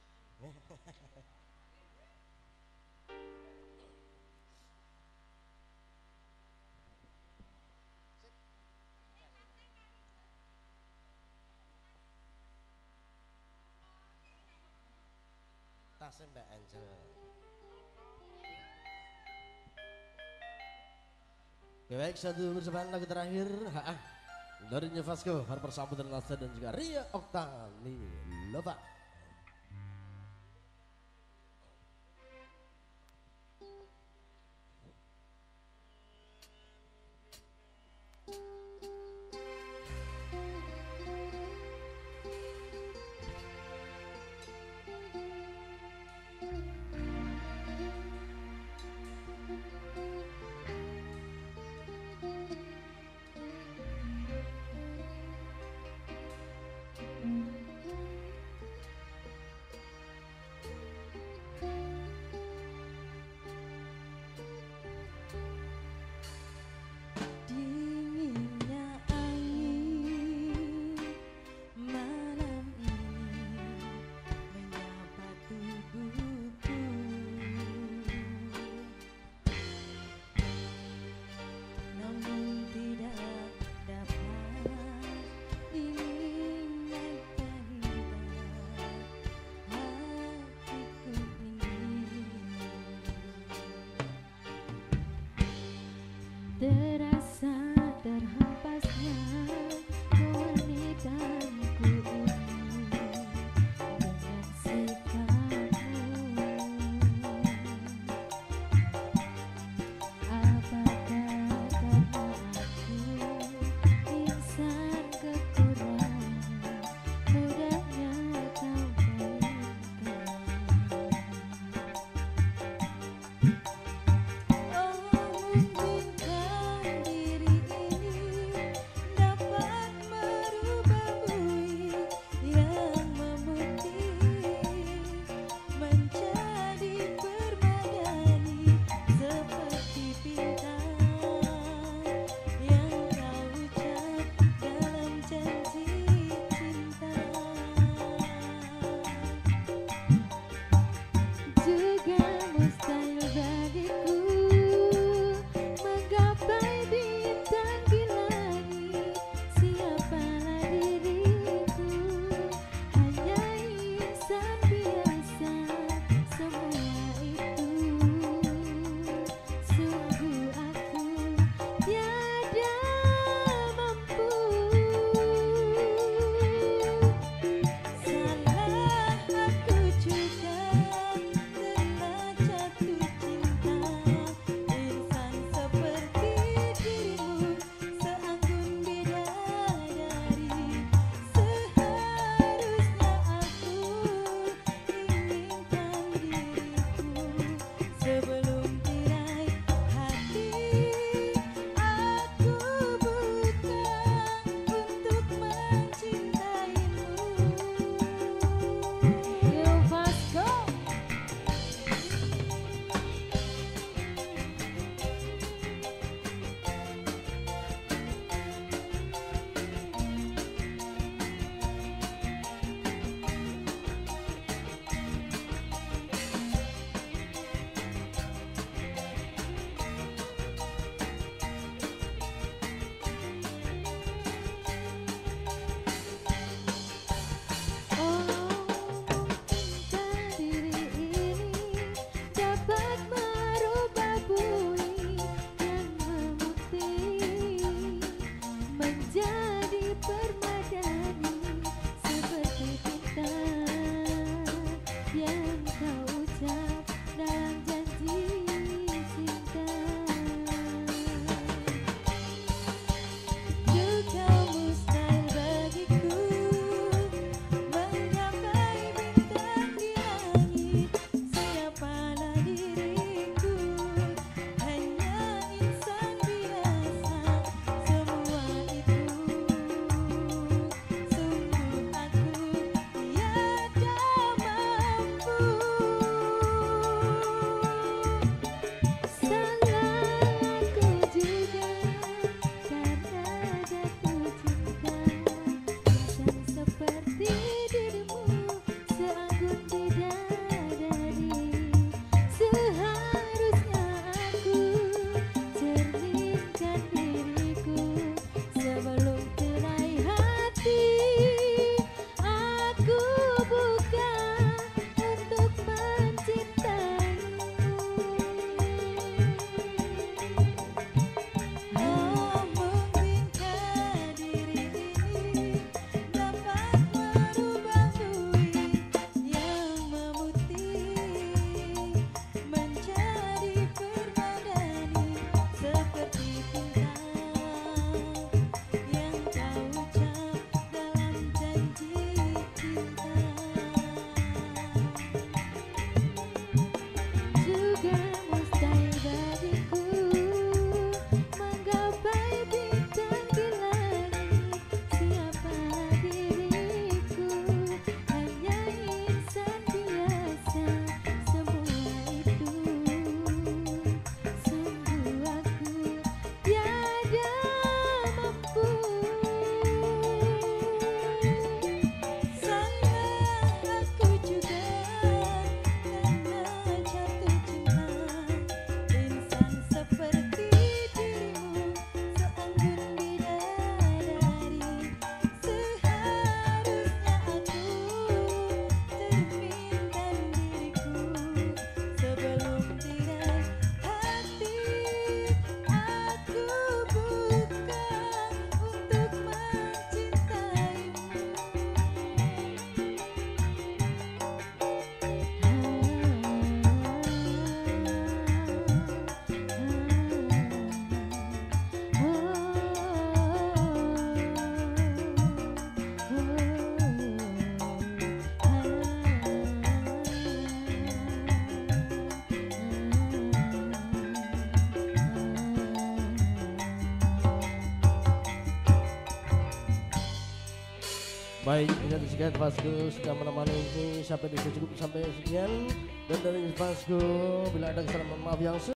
Tasnya Mbak Angel. Oke, baik satu persembahan lagu terakhir ha, dari Vasco harus bersambut dan Nasa dan juga Ria Oktani Lova. Baik, ini dari sekian Vasco sudah menemani ini sampai di cukup sampai sekian. Dan dari Vasco bila ada kesalahan maaf yang